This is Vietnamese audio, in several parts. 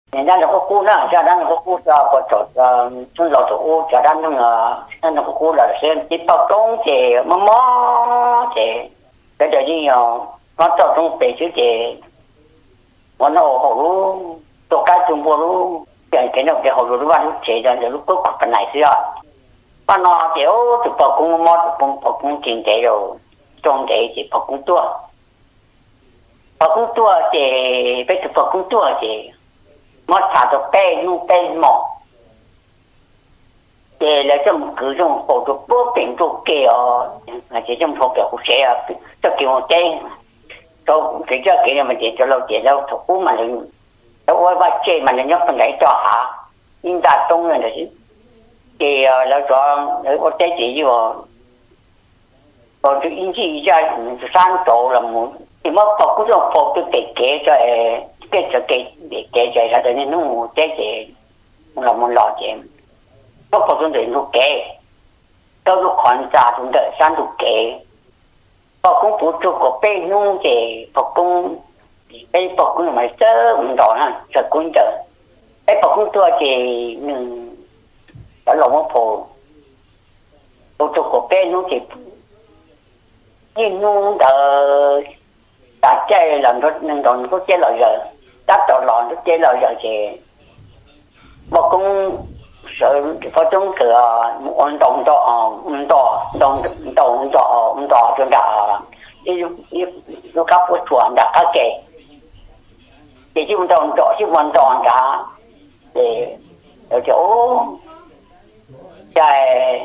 人家那个姑呢，家咱那个姑叫我做从老头家咱那个姑了，是一到冬节么么节，这就这样，我到中北就节，我那好路做该中国路，给那个好路话路节的路不可能是啊，我那就就包工么包工经济了，中节就包工多，包工多节，别是包工多节。mà thả được bè nu bè mỏ để là trong cứ trong bộ được bố bình đồ kia là chỉ trong phố kiểu của xe cho kiểu một cái cho cái cho cái này mà để lâu thủ mà lên đâu có chơi mà lên nhóc phần đấy cho hả nhưng ta tung rồi là thì là cho có cái gì chứ còn cái in chi ra sang tổ là muốn thì mà có cũng trong phố cái kế cho cái để chạy ra đến nó chạy là một lọ chạy nó có trong đấy nó kế đâu có khoản trả trong đấy sang được kế và cũng phụ thuộc của bên nông chạy và cũng bên và cũng mà sơ mình đó ha sơ cũng được bên và cũng tôi thì mình đã lòng một phụ thuộc của bên nông chạy nhưng nông đờ đã chạy làm rất nên còn có chạy lợi rồi đáp trọn lòn nó chế lời giờ thì một cũng sợ có trong cửa ổn động đỏ cho đã đi nó cấp của chuẩn đã các kệ thì chứ động đỏ chứ hoàn toàn cả để ở chỗ chạy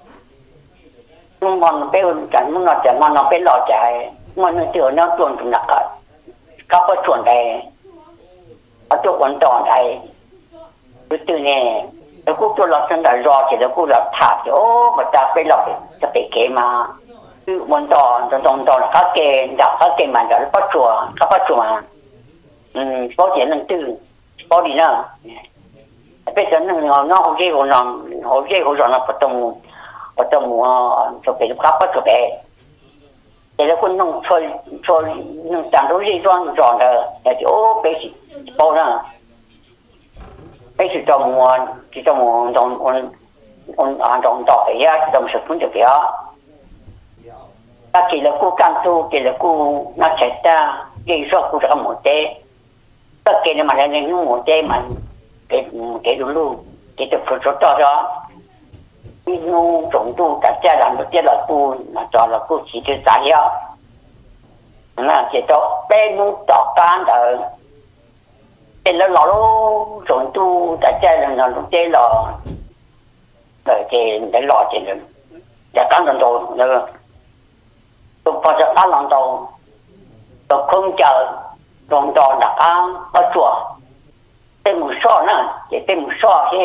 mòn bé chẳng muốn nó chẳng mòn nó bé lò chạy mòn nó chưa nó chuẩn cũng nặng cả cấp của chuẩn đây ở chỗ quan trọng này từ nè nó cũng cho lọt sang đã rò thì nó cũng là thả chỗ mà ta phải lọt ta phải kể mà cứ quan trọng là các kê đặt các kê mà đã bắt chùa mà có chuyện lần tư có gì nữa bây giờ nó không dễ hồ nó bắt trong cho cái các bắt chùa bé thì nó cũng nông chơi nông sản đối với doan rồi là chỗ bé bao nhiêu bây giờ trong trong tỏi á trong sản phẩm được đó ta chỉ là cô cam tu chỉ là cô nó chạy ta đi số cô ra một té tất cả những mà là những một té mà cái luôn cái tập phật cho đó nu trồng tu cả gia làm được cái là tu mà cho là cô chỉ cho giải á là chỉ cho bé nu tọt tan ở thì nó lò trồng tu cả gia làm nó chơi lò rồi thì để lò thì được và cán làm đồ nữa tôi phải cho cán làm đồ tôi không chờ làm đồ đặt ăn ở chùa tên một số nữa chỉ tên một số thì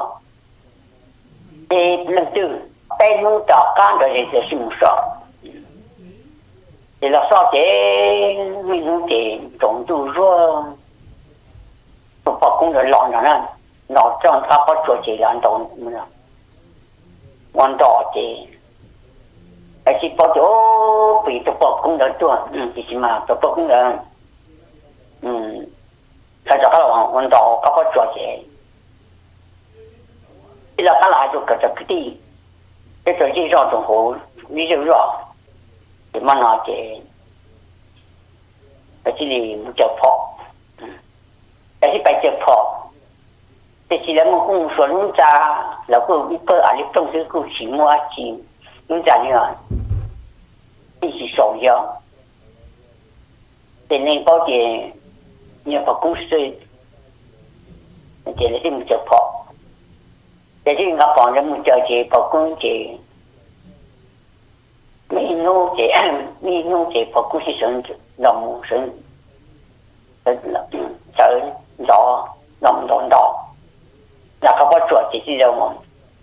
thì lần thứ tên nu tọt tan rồi thì sẽ một số thì là sao thế mình thì trồng tu rồi tôi bảo cũng là lòn rồi nè nó trong các bác chùa chỉ là ăn đồ nữa hoàn đỏ thì cái gì bảo chỗ bị tôi bảo cũng là chùa thì mà tôi bảo cũng là cái đó là hoàn đỏ các bác chùa chỉ thì là cái lại cho cái gì cái gì rõ trong hồ ví dụ rõ thì mà nói thì cái gì một chợ phọ cái gì phải chợ phọ thì chỉ là một công số luôn ra là cô biết cơ ở trong cái cô chỉ mua chỉ luôn ra như vậy thì chỉ số giờ thì nên có gì nhiều vào công sự thì là cái một chợ phọ thì cái ngọc phòng là một chợ chỉ vào công chỉ mình nuôi chỉ vào công sự sinh đồng sinh chợ đỏ đồng đỏ là các bác chuột chỉ đâu mà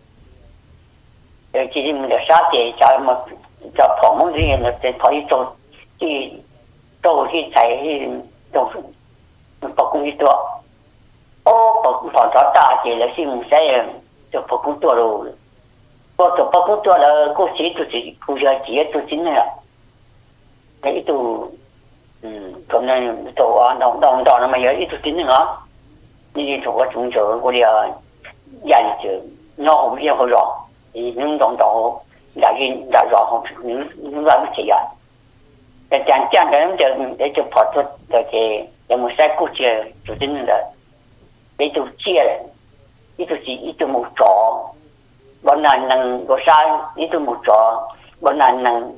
rồi chỉ mình được sát thì cho phỏng vấn riêng là để thấy tôi thì tôi thì thấy tôi phục cũng điตัวphục phỏng cho ta chỉ là xin sẽ cho phục cũngตัวrồi phục cũngตัวlà cô giờ chỉ tôi chính là cái tôi còn này tôi đồng nó mà giờ ít tôi chính nữa 你做个中学，我哋研究，我后面好热，你能懂到，那热好，你那不这样。但讲的人就跑出那些，有冇晒过去就真的，你就接了，你就冇做，我难能我晒，你就冇做，我难能，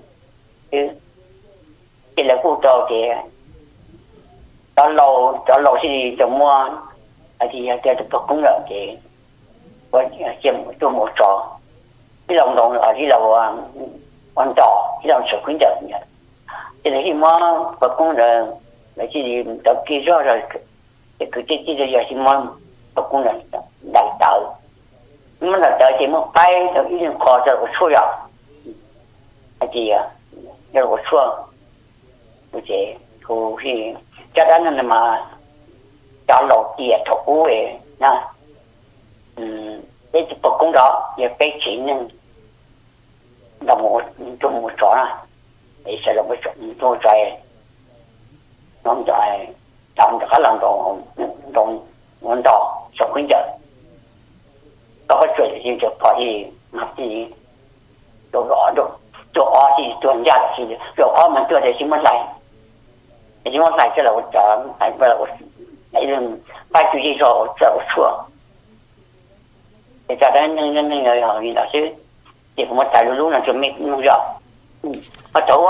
这来过到的，到老是怎么，而且在不公了的，我就冇做，你老啊，你老啊，玩到，你老吃亏的。这里么不工人，那这里到介绍了，这个也是么不工人来到，我们来到这么摆就已经考着我错了，而且呀，要我错，而且可是家长那么家老爹头诶，那这就不工了，也被钱呢，那么就没做了。你实在不做在，我们在当可能我到小朋友，搞个水就可以拿去做儿子做人家的事情，做儿们做的什么来？什么来这了我找，还不我那种把自己说我做错，你在那个老师，这个我在路上就没弄着。ở chỗ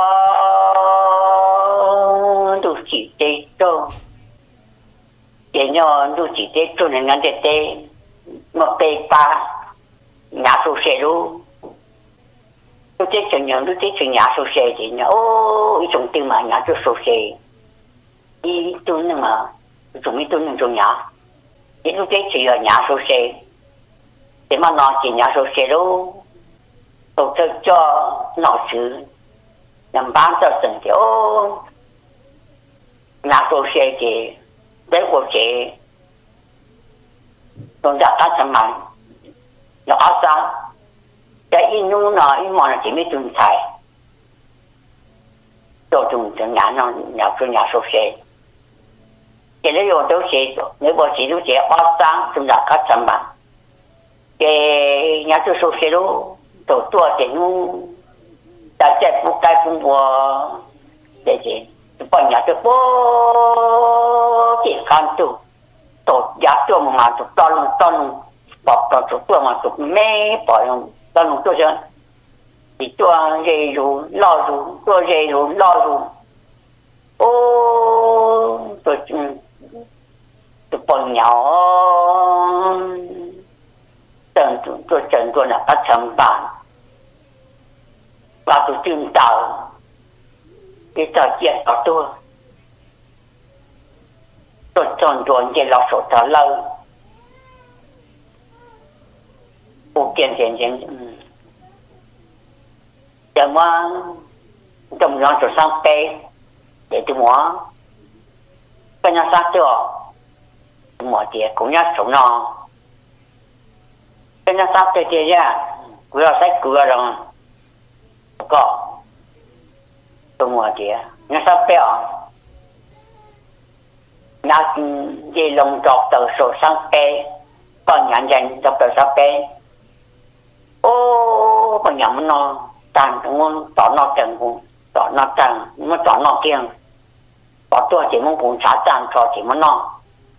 đồ chỉ tê cho để cho đồ chỉ tê cho nên ngắn tê mà tê pa nhà số xe luôn đồ tê cho nhà số xe thì nhà ô trong tiền mà nhà số xe đi tôi nữa mà chúng mình tôi trong nhà cái đồ tê chỉ ở nhà số xe để mà nó chỉ nhà số xe luôn tổ chức cho nó chứ làm bán cho từng kiểu nhà tôi xe thì đấy của chị tôi đã cắt cho mày nó áo sao cái in nó mòn là chỉ biết dùng xài tôi dùng cho nhà số xe cái đấy rồi tôi xe nếu mà chỉ tôi xe áo sáng tôi đã cắt cho mày cái nhà tôi số xe đó tôi thì nó đã chạy một cái cũng qua để gì bọn nhà tôi bố chỉ khăn tôi giá tôi mà tôi to luôn bỏ tôi mà tôi mê bỏ luôn to luôn tôi chứ thì tôi dây rồi lo rồi tôi dây rồi lo rồi ô tôi bọn nhỏ tôi trần tôi là các chấm bản và tôi tìm tạo cái trò chuyện của tôi chọn tuần để lọc sổ trả lời bộ kiện chẳng mà trong nhóm sổ sang tê để tôi mua cái nhà sát cho mua tiền cũng nhắc sổ nó cái nhà sát tê tê nha cứ là sách cứ là rồi có tôi mua tiền nhà sát tê nhà gì lồng trọt từ sổ sang tê còn nhận dành cho tờ sát tê ô còn nhắm nó tàn cũng tỏ nó trần cũng tỏ nó trần nó tỏ nó kiêng bỏ tôi chỉ muốn cũng trả tàn cho chỉ muốn nó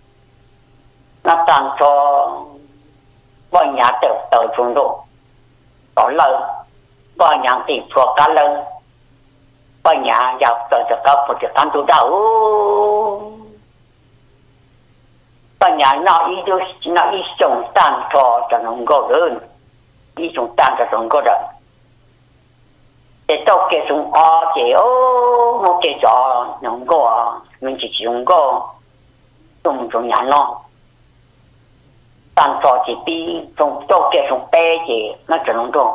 tàn cho bao nhà tờ trung độ tỏ lời bao nhà tìm thuộc cá lân bao nhà dọc tờ cho các một cái căn tu đạo bao nhà nó ý trồng tàn cho nó ngô hơn ý trồng tàn cho nó ngô rồi để tao kể xuống thì một cái trò nó ngô mình chỉ dùng ngô trong nhà nó tàn cho chỉ đi trong tao kể xuống bé thì nó chỉ nó ngô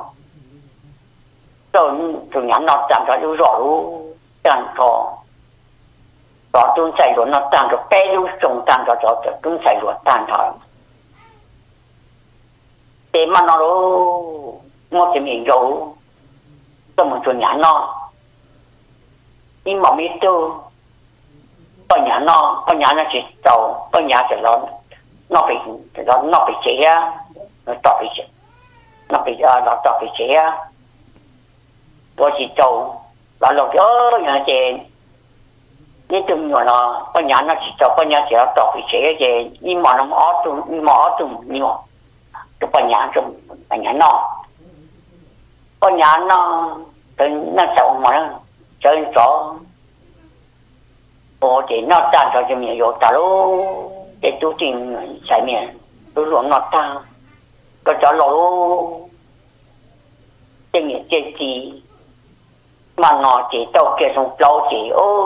trong nhà nó tàn cho đủ rõ luôn tàn cho đó tôi chạy rồi nó tàn cho bé luôn trong tàn cho tôi chạy rồi tàn cho để mà nó một cái miếng dầu trong một chỗ nhà nó nhưng mà biết tôi có nhà nó chỉ tàu có nhà chỉ lớn nó bị nó bị chế á nó tọt bị chế nó bị nó tọt bị chế á tôi chỉ trâu là lúc đó nhà chếนี่จุ่มอยู่เนาะปัญญาน่ะสิเจ้าปัญญาสิเอาตอกไปเฉยเจนี่หมอน้ำอ้อตุ่มนี่หมออ้อตุ่มนี่หมอตัวปัญญาจุ่มปัญญาเนาะปัญญาเนาะเป็นน่าจะออกมาเจอจ่อโอ้เจนอตาจ่อจะมีอยู่ตาลูเจตู้จริงใส่เมียตัวหลวงนอตาก็จ่อหลูเจเนี่ยเจจีมันนอเจโตเกส่งเปล่าเจโอ้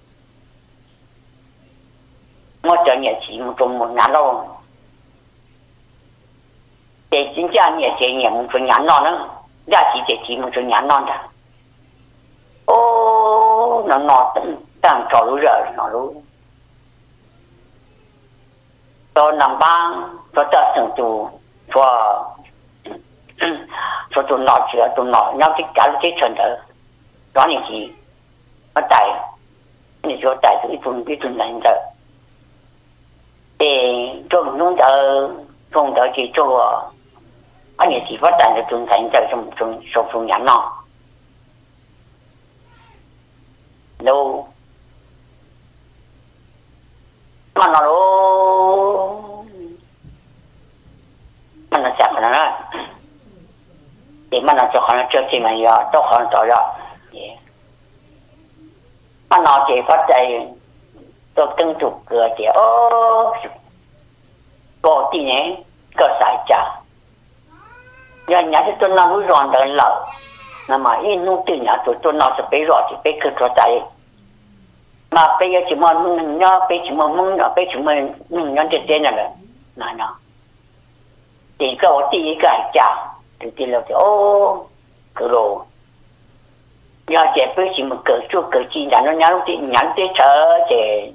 我这年纪我中么年了，在新疆年这年我中年了呢，俩几这季我中年了的，哦，那当找路热那路，到南方到到成都说到哪去了到哪，然后这家里这村的，多年纪，我带，你说带着一种人的。种农的去做，俺也是发展的种田在种受风险呐，喽，慢了喽，慢了下可能了，你慢了就好像这几年呀，都好像到了，慢了就发展。都跟住个的哦，个地呢个啥家，人家是做那路上的老，那么一弄对人做那是被热的被去做在，那被什么人家被什么蒙了被什么人家就这样了，那呢，第一个家，第二个哦，个咯。要这被什么个做个技，然后人的车这。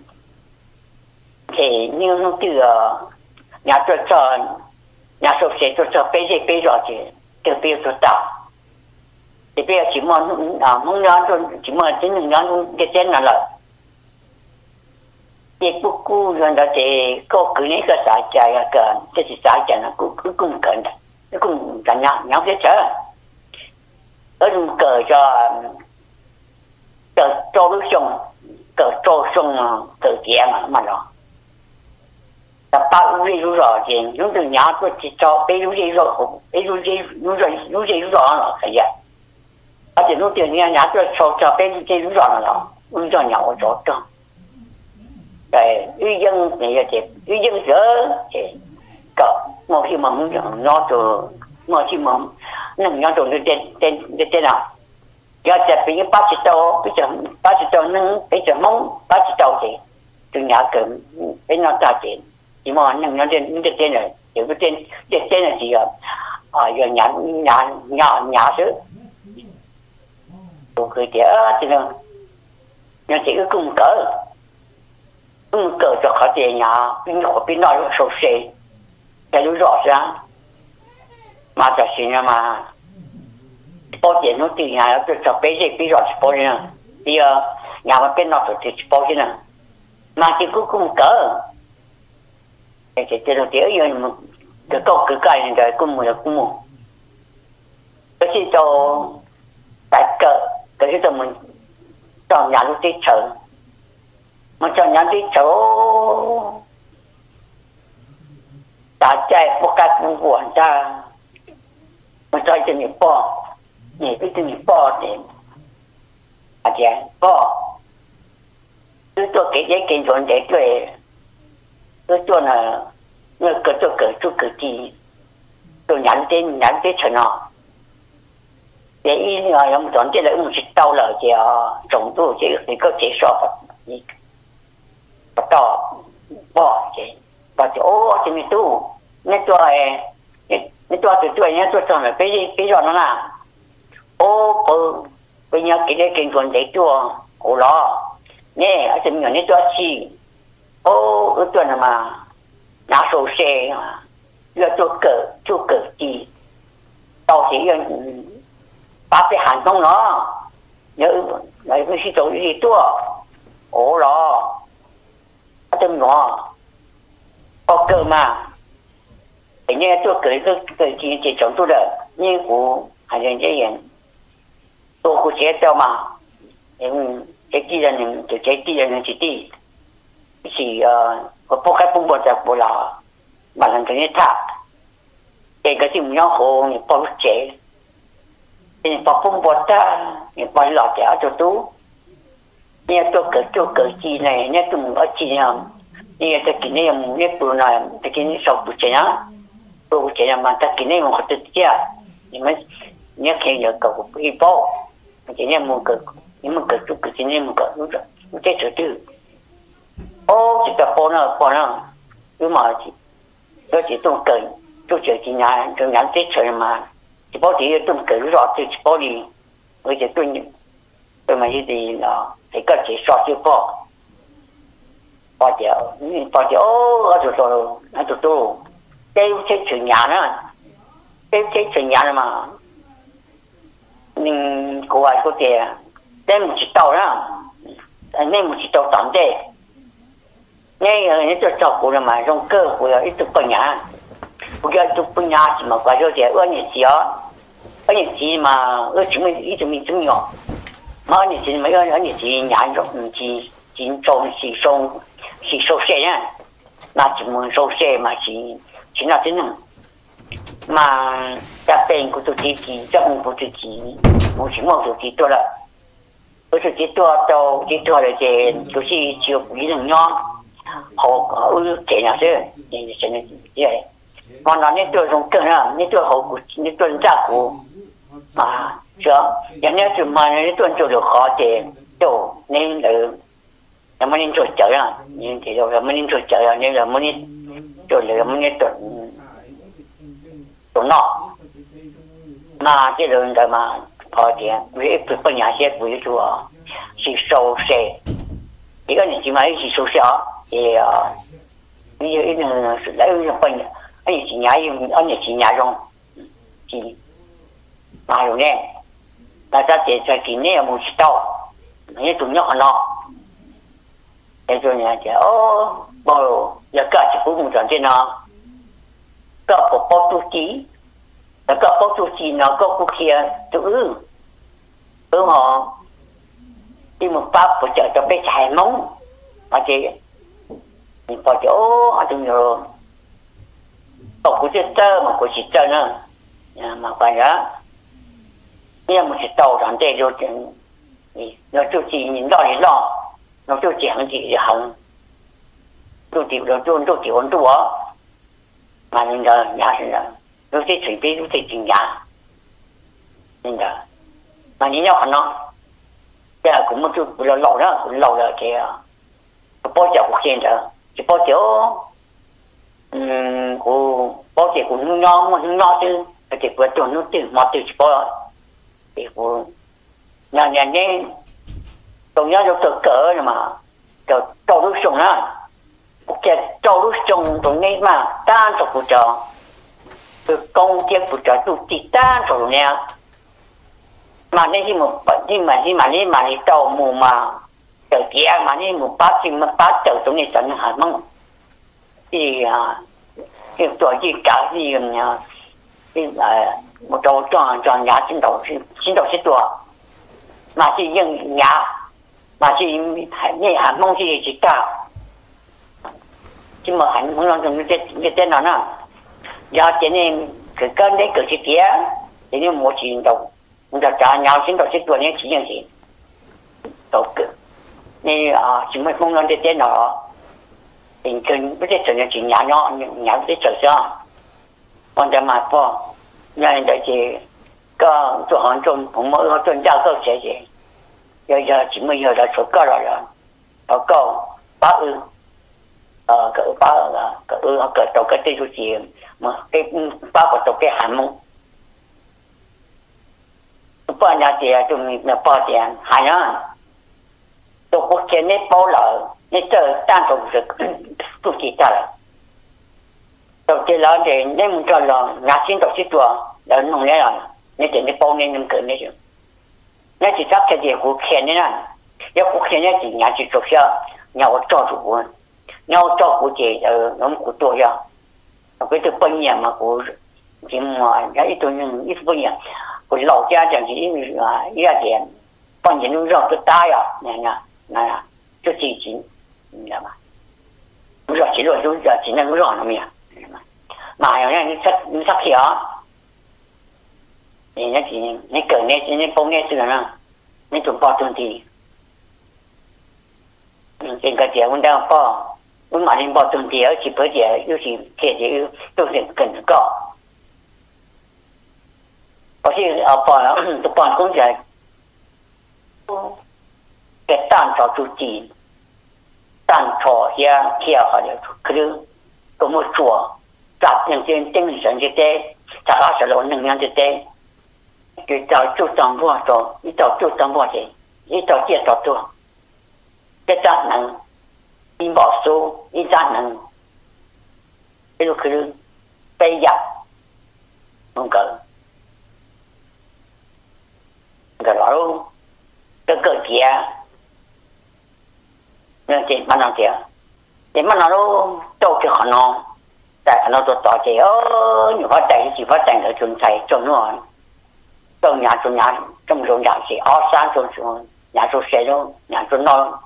你弄这个，人家说谁做背着去，就别说大，这边什么蒙人做什么真人弄就这样了，也不顾人家这个那个啥家呀个，这是啥家呢？顾跟的，顾咱娘这车，而个叫做路上，做上个节嘛了。把路入绕进，用这娘做去找，被路绕了，可以。而且路这娘做找被路绕了，路绕娘我找着。对，语音那个的，语音这个，我希望我做，我希望能让做这啦。要这边80刀，80刀能比较猛，80刀的，就娘个，比那大点。chỉ mà những cái tên này những cái tên này thì giờ nhà thứ tôi cười tiếc thì nó nhưng chỉ có cùng cỡ cho họ tiền nhà bên họ bên nói sâu xề cái đó rõ ràng mà cho xin mà bao tiền nó tiền nhà tôi cho bé gì rõ bao nhiêu bây giờ nhà mà bên nó thì bao nhiêu mà chỉ có cùng cỡ cái đầu tiên là cái câu cái này cũng một cái gì cho tại cái cho mình cho nhà lúc đi chợ mà cho nhà đi chợ ta chạy một cái cũng buồn ra mà cho cho mình bỏ nhỉ cái mình bỏ thì bỏ tôi cái giấy kinh doanh để tôi cho là người cái gì tôi nhắn đến chuyện nào để ý là ông chọn cái là ông chỉ tao là chỉ trồng tôi chỉ thì có thể so và to bỏ chỉ và chỗ chỉ mình tu nên tôi cho là cái nó là bây giờ cái đấy kinh doanh để cho ổ lo nè ở trên này tôi chỉ ở chỗ nào mà nhà sổ xe mà giờ cho cờ gì tao chỉ ba cái hàng không nó nhớ lại cái gì gì 多 ổ lo ở trên nó có cơ mà cái này tôi cái chỉ trong tôi được nhưng cũng hay là cái gì tôi cũng sẽ cho mà cái gì là những cái gì là những chỉ có bao cái bông bột giặc bột là mà làm cái này thà cái gì mình nhau hồ những bao chế những bao bông bột ta những bao lọt chả cho tú nhưng tôi cái gì này nhưng tôi muốn ở gì nào nhưng cái này mình biết bữa nào cái này sau bữa chế nhá bữa chế mà cái này mình có tự chia nhưng mà nhớ khi nhớ cầu cái bao cái này mình cái nhưng mà cái này mình cái lúc đó cái thứ tư ô chỉ tập bao nữa nhưng mà tôi chỉ tôi chỉ nhà tết chơi mà chỉ bao thì tôi cười rõ thì chỉ bao đi với chỉ tôi mà như thì nó thì có chỉ so chưa bao giờ ô rồi cái chuyện nhà nữa cái chuyện nhà mà nhưng cô ai có tiền đem một chiếc tàu đó nên một chiếc tàu tạm thế ngay cái cho cô là mà trong cơ của ít tụi con nhà bây giờ tụi con nhà chỉ mà qua cho tiền ở nhà gì mà ở chúng mình chúng nhỏ mà ở nhà gì mấy ở nhà gì nhà rồi chỉ sâu xe nhá là chỉ muốn sâu xe mà chỉ là thế nào mà các bên của tụi chị trong của tụi chị một chỉ một tụi chị tôi là tụi chị tôi là chị tụi chị chịu lý đường nhỏ họ ở trẻ nào chứ thì sẽ như vậy còn nó nên tôi dùng cơn là nên tôi hậu nên tôi ra của mà chưa nếu như mà nên tôi做được khó thì tôi nên là mà nên tôi chờ ra nhưng thì rồi mà nên tôi chờ ra nên là mình rồi là mình tôi nọ mà cái đường đó mà họ tiền vì cái nhà xe của tôi chỉ sâu xe cái này chỉ mấy chỉ sâu xe thì bây giờ cái này lấy cái phần anh chỉ nhà trong chỉ mà rồi nè là ta chỉ cho cái này một chút tao những tụi nhỏ nó cái chỗ nhà chỉ bao giờ cả chỉ cũng chẳng thế nào cả bộ bao tu chí cả bao tu chí nó có cuộc kia tự họ đi một pháp của chợ cho bé chạy móng mà chị mình phải chỗ ở trong rồi có của chiếc tơ mà của chiếc tơ nữa mà phải đó nhưng mà chiếc tàu thằng tê rồi nó cho chị nhìn đó thì nó cho chị hàng chị hỏng tôi chịu rồi tôi chịu ổn tôi mà nên là nhà thì là nó sẽ chuẩn bị nó sẽ chỉnh nhà nên là mà nhìn nhau nó cái là cũng một chút lâu đó kìa bao giờ cũng hiện rồi chỉ bao giờ của bao giờ cũng nó chứ thì của tôi nó từ mà từ chỉ bao thì của nhà nên tôi nhớ cho tôi cỡ mà tôi lúc sống á cái tôi lúc sống tôi nghe mà tan cho của cho tôi công việc của cho tôi chỉ tan cho nè mà nên khi mà đi tàu mù mà tàu kia mà đi một bát thì mà bát tàu tôi này chẳng hạn mong thì cái tuổi gì cả gì nhá thì một đầu tròn nhà xin đầu sẽ tuổi mà chỉ những nhà mà chỉ như hạn mong chỉ cả chứ mà hẳn muốn làm trong cái tên nào nè do cho nên cái cơn đấy cái kia thì như một chuyện đầu chúng ta trả nhau xin đầu sẽ tuổi những chỉ những gì đầu cực nên chỉ mới không làm cái tên nào thì cần biết trở nên chỉ nhà biết trở sao còn để mà po nên để chỉ có做行中我们专家够写写giờ chỉ mới giờ là số cao rồi đó cao ba cỡ ba là cỡ đầu cái tiêu chí mà cái ba của đầu cái hàm mông ba nhà thì chúng mình là ba tiền hai nhá tôi có cái này bao lợ này chờ tan trong sự tu chỉ ta là đầu tiên là để nên muốn cho là nhà xin đầu tiên tuổi là nông nghiệp rồi nên để này bao nên nông cỡ này chứ nên chỉ chắc cái gì cũng khen này nè nếu cũng khen này thì nhà chỉ chụp sao nhà ở cho chủ nhau cho của chị ở nó của tôi ra cái thứ bên nhà mà của chỉ mà cái tôi nhưng ít bên nhà của lão cha chẳng chỉ ra tiền bằng những lúc rồi tôi tai à này cho chị nhà mà lúc rồi chỉ rồi lúc giờ chỉ là lúc rồi nó mà nó sắp hiểu thì nó chỉ nó cởi nó phong nó sửa nó nó chuẩn bao tuần thì trên cái chuyện đang bao mà đến bao tuần thì ở chỉ bữa giờ yêu chỉ kể thì tôi sẽ cần có có khi ở bao tôi bao cũng vậy cái tan trò chủ trì tan trò ya kia họ đều cứ có một chùa chặt những trên tinh thần như thế chặt lá sợi lộn những như thế cái tàu chú tâm vô rồi cái tàu chú tâm vô gì cái tàu chia tàu tu cái trang năng đi bỏ số cái trang năng cái lúc cứ bay dập không cỡ cái đó luôn cái cỡ kia nên chị bắt đầu kia thì bắt đầu luôn đâu cái khả năng tại nó tôi tỏ chị nhiều phát triển chỉ phát triển ở trường thầy trong nó trong nhà trong nhà chỉ ở sáng trong nhà trong xe đó nhà trong nó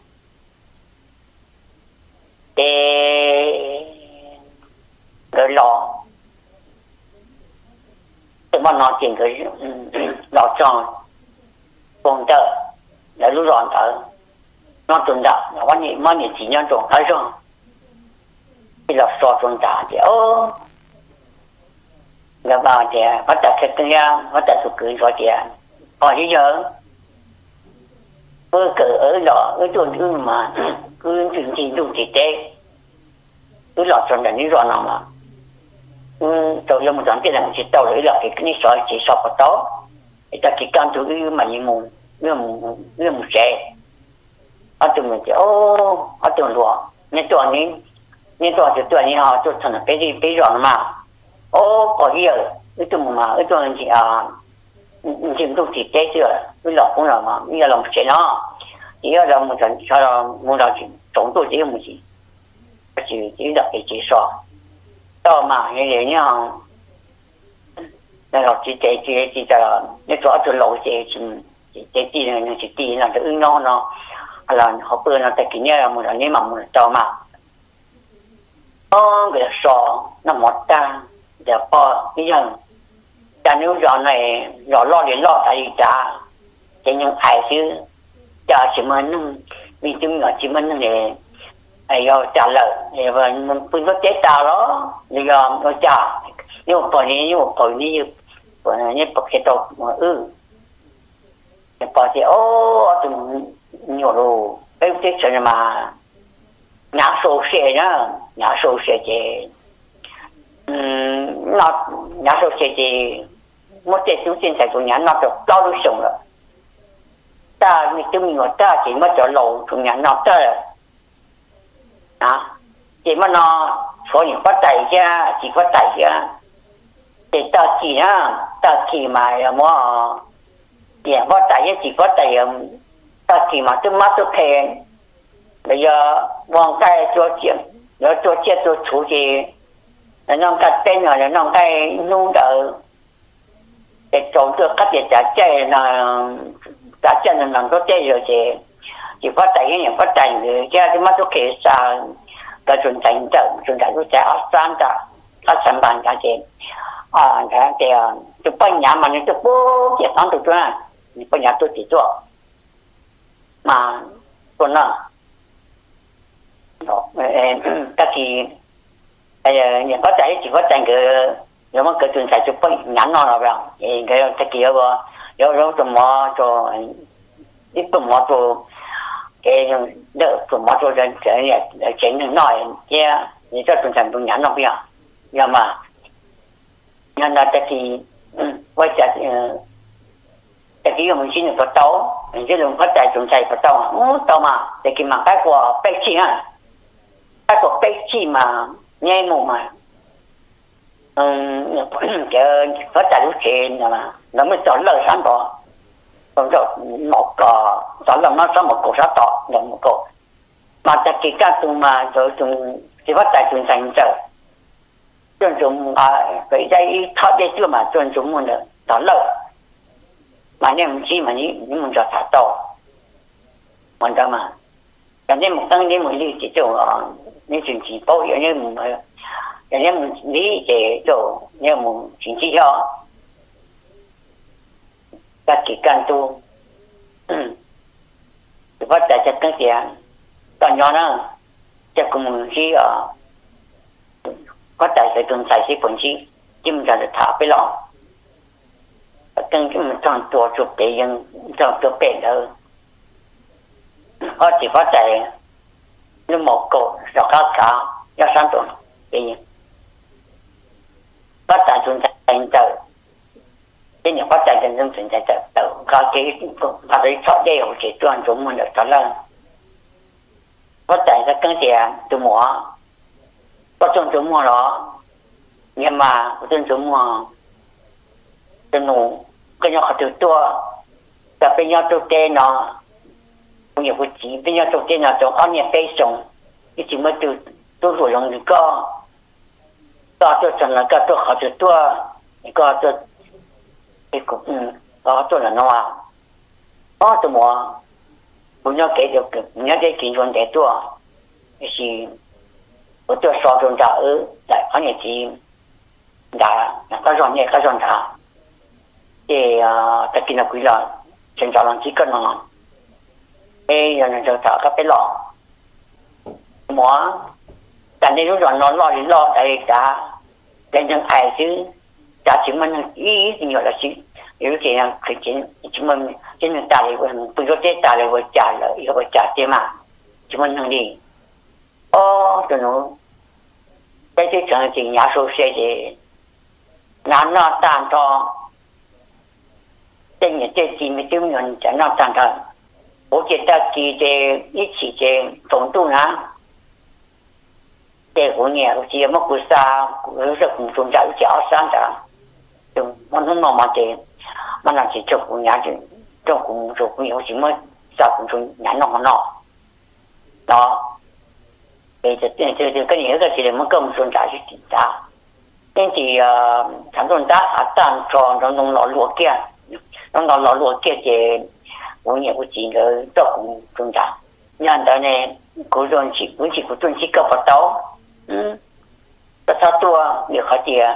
để rồi lò thì mà nó chuyện cái lò tròn còn tờ là lúc rồi tờ nó tuần đạo nó có nhiều chỉ nhân trồng thấy rồi thì là so tuần đạo thì là bà thì bắt đầu thực hiện bắt đầu thực hiện rồi thì còn bây giờ cứ ở đó ở chỗ cứ mà cứ chuyện gì đủ thì thế cứ lọt trong đó như rồi nào mà tôi làm một đoạn cái là chỉ tàu lưỡi là cái sỏi chỉ sọt vào đó người ta chỉ can thủ mà như một xe ở tụi mình thì ở tụi lúa nên tụi thì tụi này họ tụi thằng cái rồi mà có gì ở cái tụi mà ở tụi mình thì đủ thì thế chưa cái lọt cũng là mà bây giờ làm xe nó chỉ là một trận sau đó một lần tổng tôi chỉ một gì chỉ đặt cái chỉ so đó mà như vậy nhá nên là chỉ là nếu cho tôi lâu chỉ đi là cái nó là họ bữa nó tại cái nhà một lần mà một cho mà cái so nó một ta để bỏ cái gì ta nếu giờ này lo đến lo tại cha chỉ những ai chứ cha chỉ mình vì chúng nó chỉ mình này ai giờ trả lời và mình cũng có chế tạo đó bây giờ nó trả nhưng mà như bậc hệ thống mà bỏ thì tụi nhiều đồ cái chuyện mà nhà số xe nhá nhà số xe thì nó nhà số xe thì một cái số tiền tài của nhà nó được cao được sống rồi ta mình chúng mình ta chỉ mất cho lâu của nhà nó ta chỉ mà nó số những phát tài ra chỉ phát tài ra thì ta chỉ mà tiền phát tài chỉ phát tài ta chỉ mà tôi mất tôi khen bây giờ vòng tay cho chuyện rồi cho chuyện cho chủ gì nó cắt tên rồi nó cái nung đỡ để trồng tôi cắt để trả chơi là làm có chơi rồi thì chỉ phát tài những phát tài người cha tôi mất tôi khen sao cái chuẩn thành tôi sẽ ở sáng cả các sản phẩm cả chuyện thế thì tôi bên nhà mà tôi bố việc ăn được rồi bên nhà tôi chỉ做mà còn nó các thì những có chạy chỉ có chạy cái nếu mà cái chuẩn thành tôi bên nhà nó rồi thì cái kia rồi rồi tụi mò cho ít tụi mò cho cái đỡ tụi mò cho cái nói chứ你这准成都年了不要，要么，那这是我讲这个我们现在不到，这种不在准在不到，到嘛，这个嘛该过背气啊，该过背气嘛，年木嘛，这不在路线的嘛，那么找乐山多，找某个找了那什么狗啥岛，那么个。 mà ta kỳ ca tụng mà rồi tụng chỉ phát tại tụng thành giờ tuân dụng cái dây thọ dây chưa mà tuân dụng một nữa đó lâu mà nem chi mà những mình cho thả to mình đâu mà cái nên một tăng nên một lý chỉ cho nên chuyện chỉ bao nhiêu nên một cái nên một lý để cho nên một chuyện chỉ cho các kỳ can tu phát tại chắc cái gì còn nhỏ nữa chắc cũng chỉ phát tại sẽ tuân sai sĩ phần chỉ mình ra được thả với lòng từng cái mình chọnตัวchụp đểยังchọnตัวเป็ดhọ chỉ phát tại nó một cổ rồi cả do sáng tuần thì phát tại chúng ta thành tờ cái những phát tại dân dân chúng ta tờ có cái phát tại thoát đều chỉ toàn chúng mình được đó là phát tại rất căng tiền từ mùa có trong chúng mùa đó nhưng mà trong chúng mùa từ nụ cái nhau từ tuaแต่เป็นยอดตัวเต้เนาะผมอยากพูดจริงเป็นยอดตัวเต้เนาะตัวเขาเนี่ยไปส่งที่จริงมันตัวหลวงนี่ก็ตัวจันแล้วก็ตัวเขาตัวก็ตัวไอ้กลุ่มก็ตัวละน้อยตัวหมอผมอยากเกิดผมอยากได้กินจนแต่ตัวนี่สิ我ตัวสอบจนจ่าแต่เขาเนี่ยจริงด่าก็ร้อนเนี่ยก็ร้อนด่าแต่กินอะไรล่ะฉันจะลองคิดกันหน่อยอย่างนั้นจะถามก็ไปหลอกหมอแต่ในรู้ร้อนร้อนรอไอ้จ้าแต่ยังไอ้ซื้อจ้าชิมันอีสิ่งอย่างละสิ่งอยู่ที่นั่นคือชิมันชิมันตายเลยวันปุ่นรถเจ๊ตายเลยวันจ่าเลยอีกวันจ่าเจ๊มาชิมันนั่งดีตัวหนูไปที่จังจริงยาสูบเสียดีงานนอกตามทอง这也这几米丢人，讲到当他，我觉得记得一起的总督呢，这五年我记得么故事啊，有时公众家有叫三的，就我们妈妈的，我那是做公家的，做公有什么啥公众难弄好闹，这跟你那个是我们公众家去检查，跟住常众家当装弄老罗件。nó lọt kia thì uống nhiều chuyện rồi cho cũng trung trả nhân đó này cố dồn chỉ của tuần chỉ có bắt đầu tất cả tua nhiều khó tiền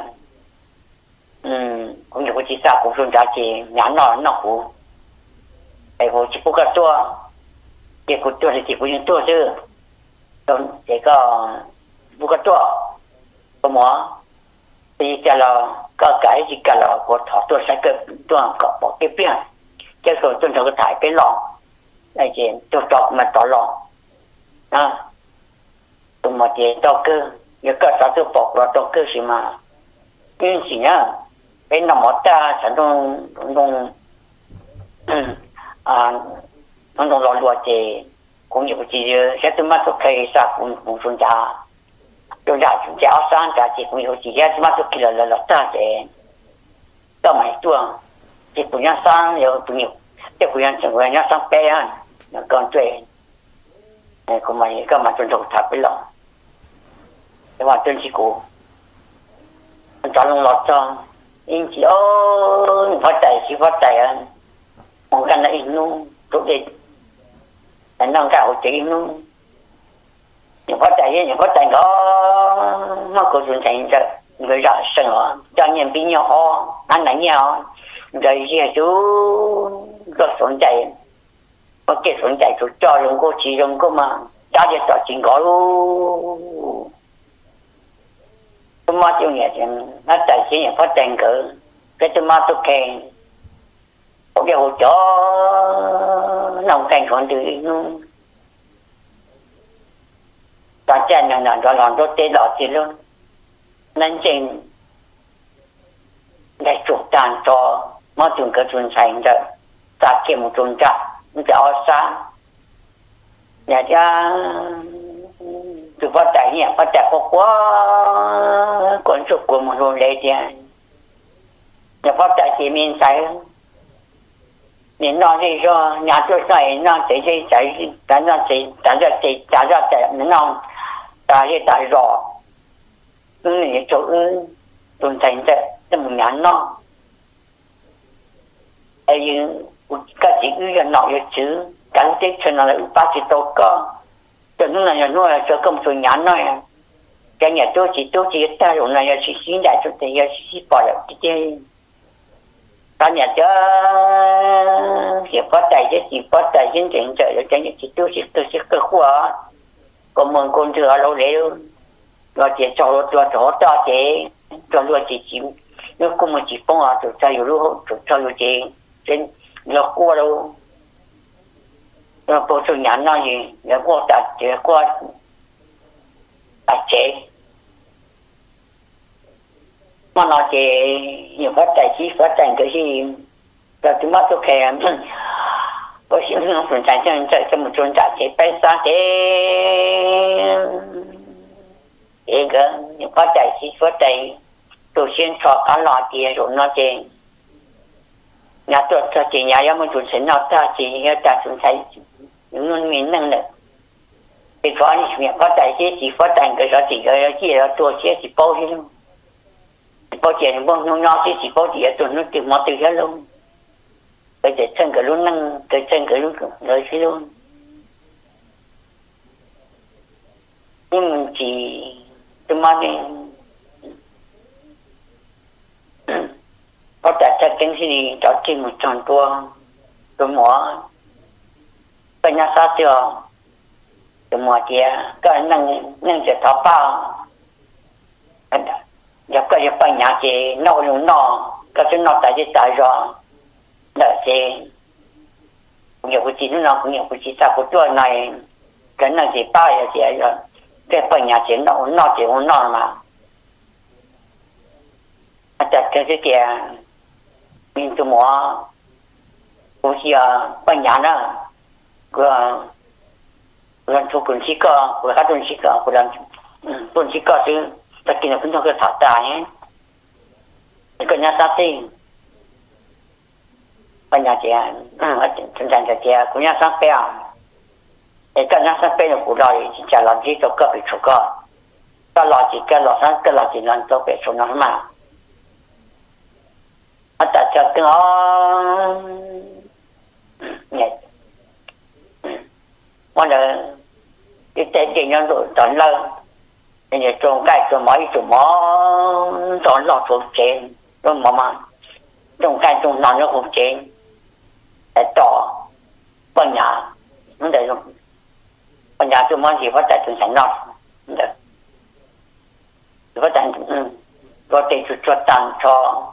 cũng nhiều chỉ sao cũng trung trả chỉ nhãn nó cũng ai vô chỉ có cái tua thì của tua thì chỉ có những tua chứ còn chỉ có vô cái tua có mỏ thì cho là có cái gì cả là của thọ tôi sẽ cái tôi có bỏ cái biển cái rồi tôi sẽ thải cái lọ này chuyện tôi chọn mà tỏ lọ tôi mà chuyện tao cơ nếu có sao tôi bỏ vào tao cơ gì mà cái gì nhá cái nằm ở ta sản nó lọ lụa thì cũng nhiều gì sẽ tôi mà tôi thấy sao cũng xuống trả tôi đã chúng ta sang trả chỉ cũng nhiều gì hết mà tôi kia là ta để tao mày tuồng chỉ cũng nhá sang nhiều cũng nhiều chỉ cũng nhá chẳng qua nhá sang bé anh nó còn tuổi này cũng mày các mà tôi đầu tháp với lòng nhưng mà tôi chỉ cố tôi chọn lòng lọt cho in chỉ phát tài anh một cái này nu tốt đi anh nâng cao chỉ nu những phát tài nó có chuyện thành ra người rõ sợ cho nhân viên nhau ho anh đánh nhau rồi giờ chú rất sẵn chạy có cái sẵn chạy chú cho dùng cô chỉ dùng cô mà cho để cho chính có luôn tôi mà chuyện này nó chạy chỉ những phát triển cỡ cái tôi mà tôi khen có cái hỗ trợ nông canh còn từ luôn ta chân là nó làm rất tệ đỏ gì luôn nên chừng để chụp tàn cho mà chúng cái chuyện xảy ra ta kiếm một chuyện chắc cho sáng nhà cha từ phát tài nhỉ phát tài có quá con số của một luôn lấy tiền nhà phát tài thì mình sai 你那里说伢做菜，那这些在咱那这咱这那大些大肉，你做做成这么难喏，哎呀，我自己有脑有吃，咱这村那80多个，就那样弄就更做难了呀。cái nhà tôi chỉ ta rồi này chỉ xin đại tôi thì chỉ bỏ được cái ta nhà cho chỉ có tài chứ chỉ có tài chính trị trợ được cái nhà chỉ tôi chỉ cơ khoa còn mình còn thừa lâu đấy rồi chỉ cho ta cho luôn chỉ nếu không mà chỉ phong à tôi choอยู่lúc tôi choอยู่chỉ trên nó qua đâu nó có sự nhắn nó gì nó qua ta chỉ qua ta chế mà nó chỉ nhiều phát tài trí phát triển cái gì là chúng ta có thể có sự nó phát triển cho một chuyên gia chế phải sao thế cái nhiều phát tài trí phát triển đầu tiên cho cả loại tiền rồi nó chỉ nhà tôi cho chỉ nhà em một chút xíu nó ta chỉ ta chúng thấy những mình năng lực thì có những phát tài trí chỉ phát triển cái đó chỉ là tôi chỉ bao nhiêu bao tiền bao nhiêu nó chỉ bao tiền tụi nó tìm mọi thứ hết luôn bây giờ chân cái luôn năng cái chân cái luôn rồi thế luôn nhưng mình chỉ tôi mà đi có tại sao cái gì đó chỉ một tròn tua tôi mua cái nhà sao chưa tôi mua tiền cái năng sẽ tháo bao giờ có những bệnh nhà chị nấu luôn nọ cái nó tại rồi là chị nhiều cái chị nó nhiều cái chị sao cái tuổi này cái này chị ba giờ chị rồi cái bệnh nhà chị nấu chị uống nọ mà tại cái kia mình tụi mua cũng chỉ bệnh nhà đó cái thuốc cũng chỉ có cái thuốc chỉ có cái thuốc chỉ có chứ tất nhiên là cũng không có thảo tài nhé cái nhà sát sinh cái nhà trẻ thành ra là trẻ của nhà sát bèo cái nhà sát bèo là của đời chỉ trả làm gì cho các vị chủ cơ cái lò chỉ làm cho vị chủ nó mà ở tại sao cái nó nhẹ mà là cái tên gì nó rồi tận lâu nên trồng cây trồng mấy trồng mó trồng lọt thuộc trên rồi mà trồng cây trồng nón nó thuộc trên để tỏ bên nhà nó để rồi bên nhà trồng món gì phát triển trồng sản nón được phát triển có thể cho tăng cho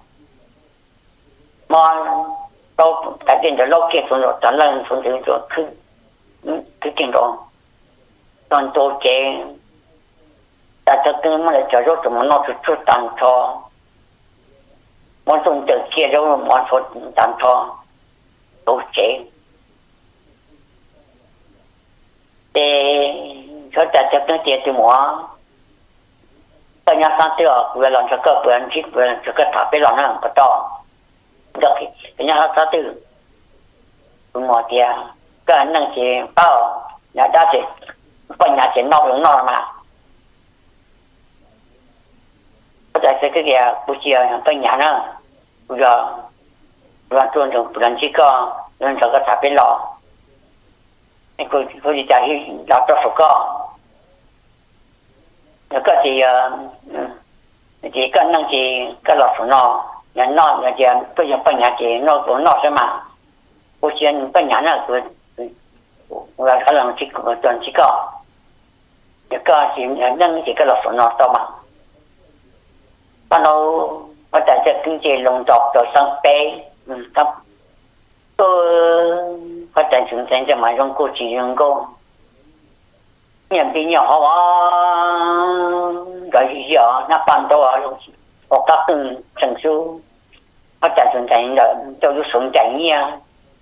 món đâu tại vì lâu kia trồng rồi trồng lên trồng rồi cứ kinh rồi trồng tô trên ta cho cái mà lại cho rồi tụi nó chút tăng cho món dùng từ kia rồi món số tăng cho đồ chế để cho ta cho cái tiền tụi nó cái nhà sang tiêu vừa làm cho cái vừa chít vừa cho cái tháp bên làm nó có to được cái nhà sang tiêu tụi nó tiền cái năng chỉ bao nhà ta chỉ bên nhà chỉ nọ mà tại cái kia buổi chiều cái nhà nó bây giờ đoàn tuần trong đoàn chỉ có đoàn cho cái tháp bên lò cô đi chạy đào cho số có nó có chỉ có năng chỉ cái lò số nó chỉ bây giờ bên nhà chỉ nó cũng nó sẽ mà buổi chiều bên nhà nó là cái làm chỉ có đoàn chỉ có chỉ năng chỉ cái lò số nó to mà bắt đầu bắt đầuจะkinh tế lồng đọc rồi sang bé thấp tôi phát triển chúng taจะมา用过去用过年比较好啊个是啊那办到啊我刚跟成熟发展chúng ta的都有松展呀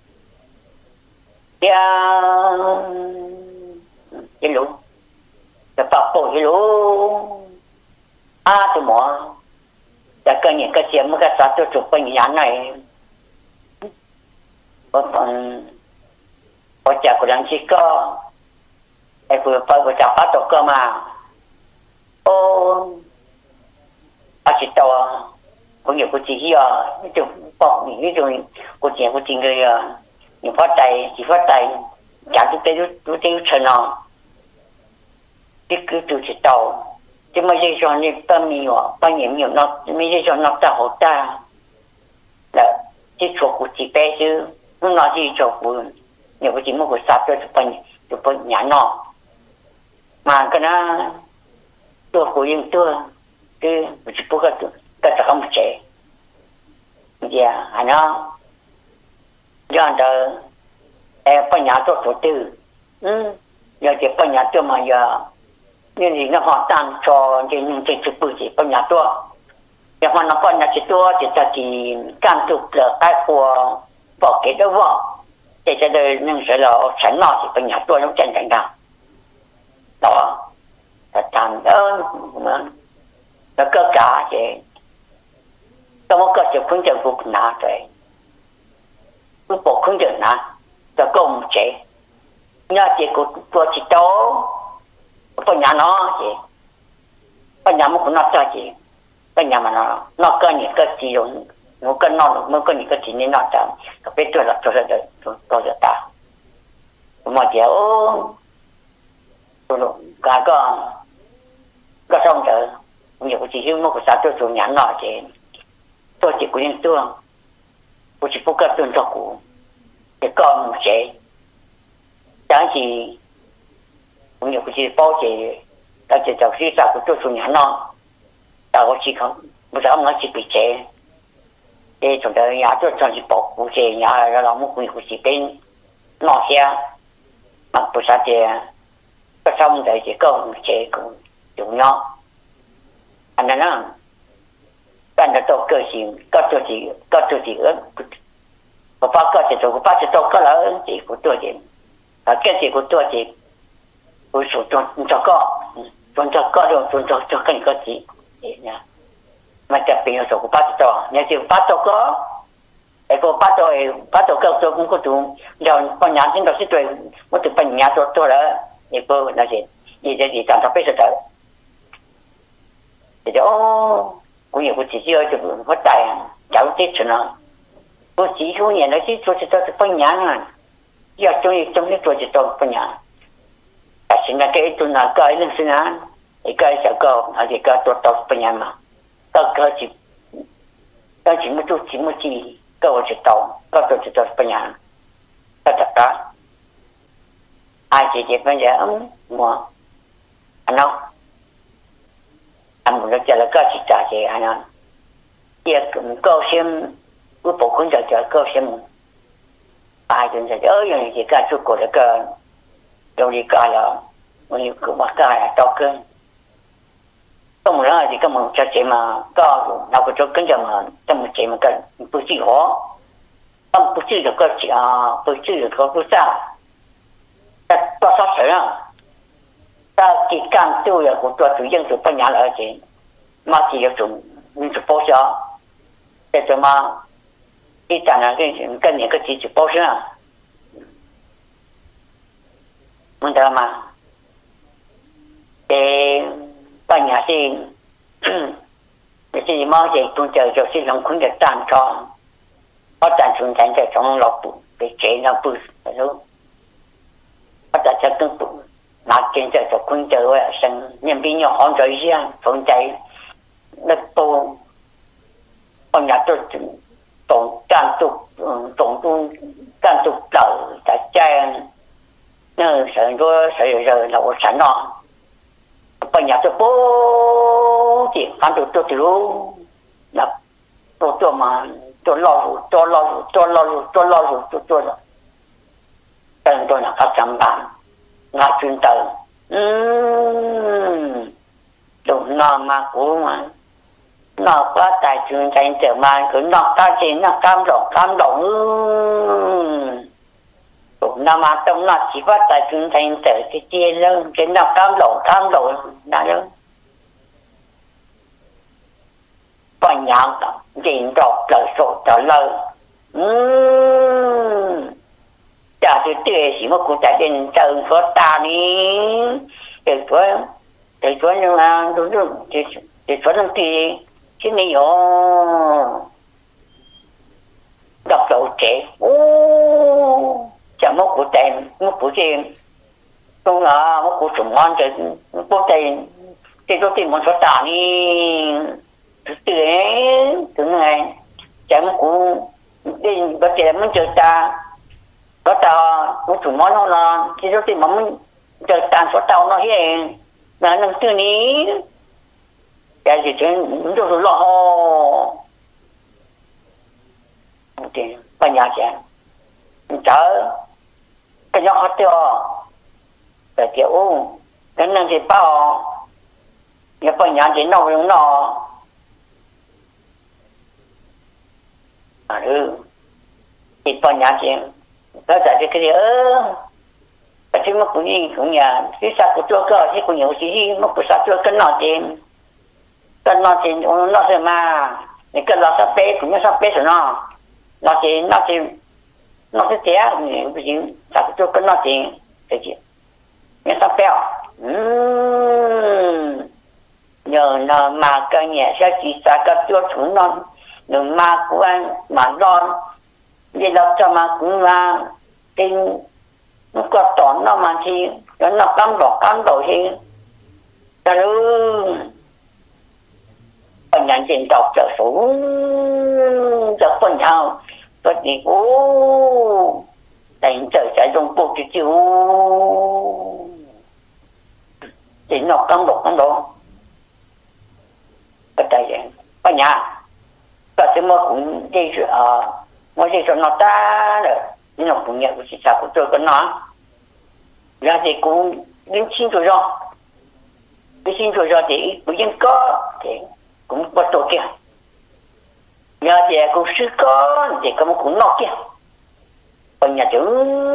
一路就发布一路怎么cái những cái chuyện mà cái sao cho chụp bên nhà này 我家个人去搞，哎，我家发到个嘛，哦，是到啊，我有个自己啊，那种我见个啊，你发呆，家都有成啊，这个就是到，这么些说你半年没有那没些说那大好大，那这错过几百就，那这错过。nhiều cái chuyện mà của sát cho phần nhà nọ mà cái nó tôi của riêng tôi cái chỉ có cái không chế giờ anh nó do đó em phần nhà tôi tổ tư giờ chỉ phần nhà tôi mà giờ như gì nó họ tăng cho những cái chụp bự chỉ phần nhà tôi giờ họ nó phần nhà chỉ tôi chỉ ta chỉ can chụp là cái của bỏ cái đó vào这的那时候陈老师分享多种真正的，到谈的我们那个家些，那么个就空政府拿对，不空政拿，就公职，那结果做起多，不拿孬些，不拿么不拿这些，不拿么孬，那个你个只用。我跟那个你个今年那张，可别做了，就是做大。我们讲哦，个上头，我有几天我个啥都做年了的，做几个人做，不是不个做做股，也搞某些，但是我有些保险，但是就是啥个做年了，但我去看，不是我去比钱。để chúng ta nhà cho chọn chỉ bảo cụ thể nhà là một quy cụ chỉ bên nọ xe mà bữa sáng thì cái xong rồi chỉ có một chế cũng dùng nhau anh nói anh đã tôi cơ xin có tôi chỉ ớt và ba có chỉ tôi có là chỉ của tôi chỉ và cái gì của tôi chỉ của số cho có rồi cho cái có gì nha mà chặt tiền số của bác cho nhà chịu bác cho có cái cô bác cho tôi cũng có chủ rồi con nhà chính đó sẽ tuổi một từ phần nhà tôi đó thì cô là gì toàn tập bây giờ thì đó cũng nhiều chỉ chưa chụp có tài cháu tết cho nó cô chỉ số nhà nó chỉ số cho phần nhà này giờ trong cái tuổi cho phần nhà tại sao cái tôi là cái nên xin án cái sẽ có là gì cái tôi phần nhà mà cái chỉ một chút chỉ một chi cái我知道cái tôi知道不然cái tất cả ai chỉ bây giờ mà anh nói anh muốn cho là cái chỉ trả gì anh nói giờ cao xem cái bộ cũng cho cao xem ai cũng cho những gì cái chút của cái đâu đi cái là mình cứ mặc cái là to cơn không muốn thì không muốn cho chị mà có nào có cho cái gì mà trong một chị mà cần bự chỉ khó không bự chỉ được cái chị bự chỉ được cái sao ta sao sợ à ta chỉ cần tu là của tôi tự nhiên tự phân nhà là chị mà chỉ là dùng mình chỉ bao giờ để cho mà đi chẳng là cái những cái chỉ bao giờ mình thấy mà đểปัญญาที่ที่มองเห็นตัวเจอจะที่ลงคุณจะตามชองเพราะการชุนแทนจะของเราปุ๊บไปเจนเราปุ๊บรู้เพราะจะต้องปุ๊บนักเก็นจะคุณเจอว่าสังเนี่ยปีนี้ห้องใจเสียสนใจนักโตปัญญาตัวตรงการตุกตรงตู้การตุกเต่าแต่ใจเนี่ยเสียงก็เสียงเราฉันเนาะปัญญาตัวโป้ที่การตัวรู้นะตัวมันตัวเราเป็นตัวนะครับจำบ้านงานจุนเตอตัวนอนมากูมันนอกว่าใจจุนใจเจอมาคือนอกตาจีนนอกกำดองnằm mà trong nó chỉ có tại chúng thành tử cái chia lên cái nào cam lộ đã đâu còn nhau đó nhìn đọc lời sổ trả lời chả thì tuyệt gì mà cũng chả đến chờ số ta đi để chúa nhưng mà đúng rồi để chúa làm gì chứ này yo đọc đầu trẻ chả mất của tiền mất của tiền không là mất của sủng ngon thì mất tiền thì tôi tìm một số tạ đi từ đấy từ này chả mất của đi bắt tiền mình chờ ta có tao cũng sủng ngon hơn là thì tôi tìm mình chờ ta số tao nó hiện là nâng từ ní cái gì chuyện đúng rồi lo thì bây giờ chị chở cái nhóm họ tiêu để kiểu cái năng thì bao nhà bây giờ thì nó cũng nó thì bây giờ thì nó tại cái gì cái thứ mà cũng gì cũng nhà cái sao của tôi cơ thì cũng nhiều gì mà cũng sao tôi cái nó thì nó sẽ mà cái nó sắp bế cũng như sắp bế rồi nó sẽ thế cái gì sao tôi cái nó thì cái gì nghe sắp bế nhờ nó mà cái nhà sẽ chỉ sao cái tôi chúng nó đừng mà của anh mà lo đi đâu cho mà cũng là tin nó có tổn nó mà thì nó cắm đầu thì ta luôn phần nhận tiền đọc trở xuống cho phần nhau có gì đánh trở chạy trong cuộc thì chịu thì nó cắm đầu cái tay vậy nhà cái thứ mà cũng đi mà đi cho nó ta rồi nhưng nó cũng nhận của chị sao của tôi có nói ra thì cũng đến xin rồi thì cũng dân có thì cũng có tổ kia nhà thì cũng sư có thì cũng nọ kia còn nhà chữ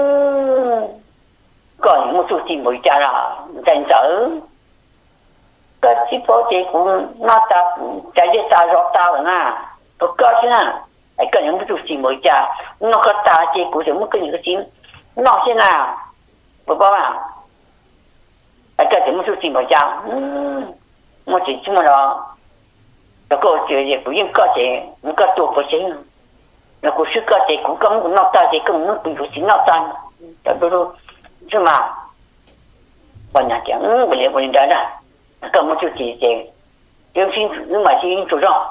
còn một số tiền mới trả là dành trở cái chỉ có thì cũng nó ta chạy đi ta rõ ta rồi na có chứ na cái những cái gì mới trả nó có ta chỉ cũng chỉ một cái những cái gì nó thế nào bố bà cái những cái gì mới trả một chỉ chứ mà nó có chuyện gì cũng có chuyện nó có tổ có chuyện nó có sức có chuyện cũng có nó ta thì cũng nó cũng chỉ nó ta đó chứ mà bọn nhà chẳng bây giờ đó là có một chút gì nhưng mà xin chủ động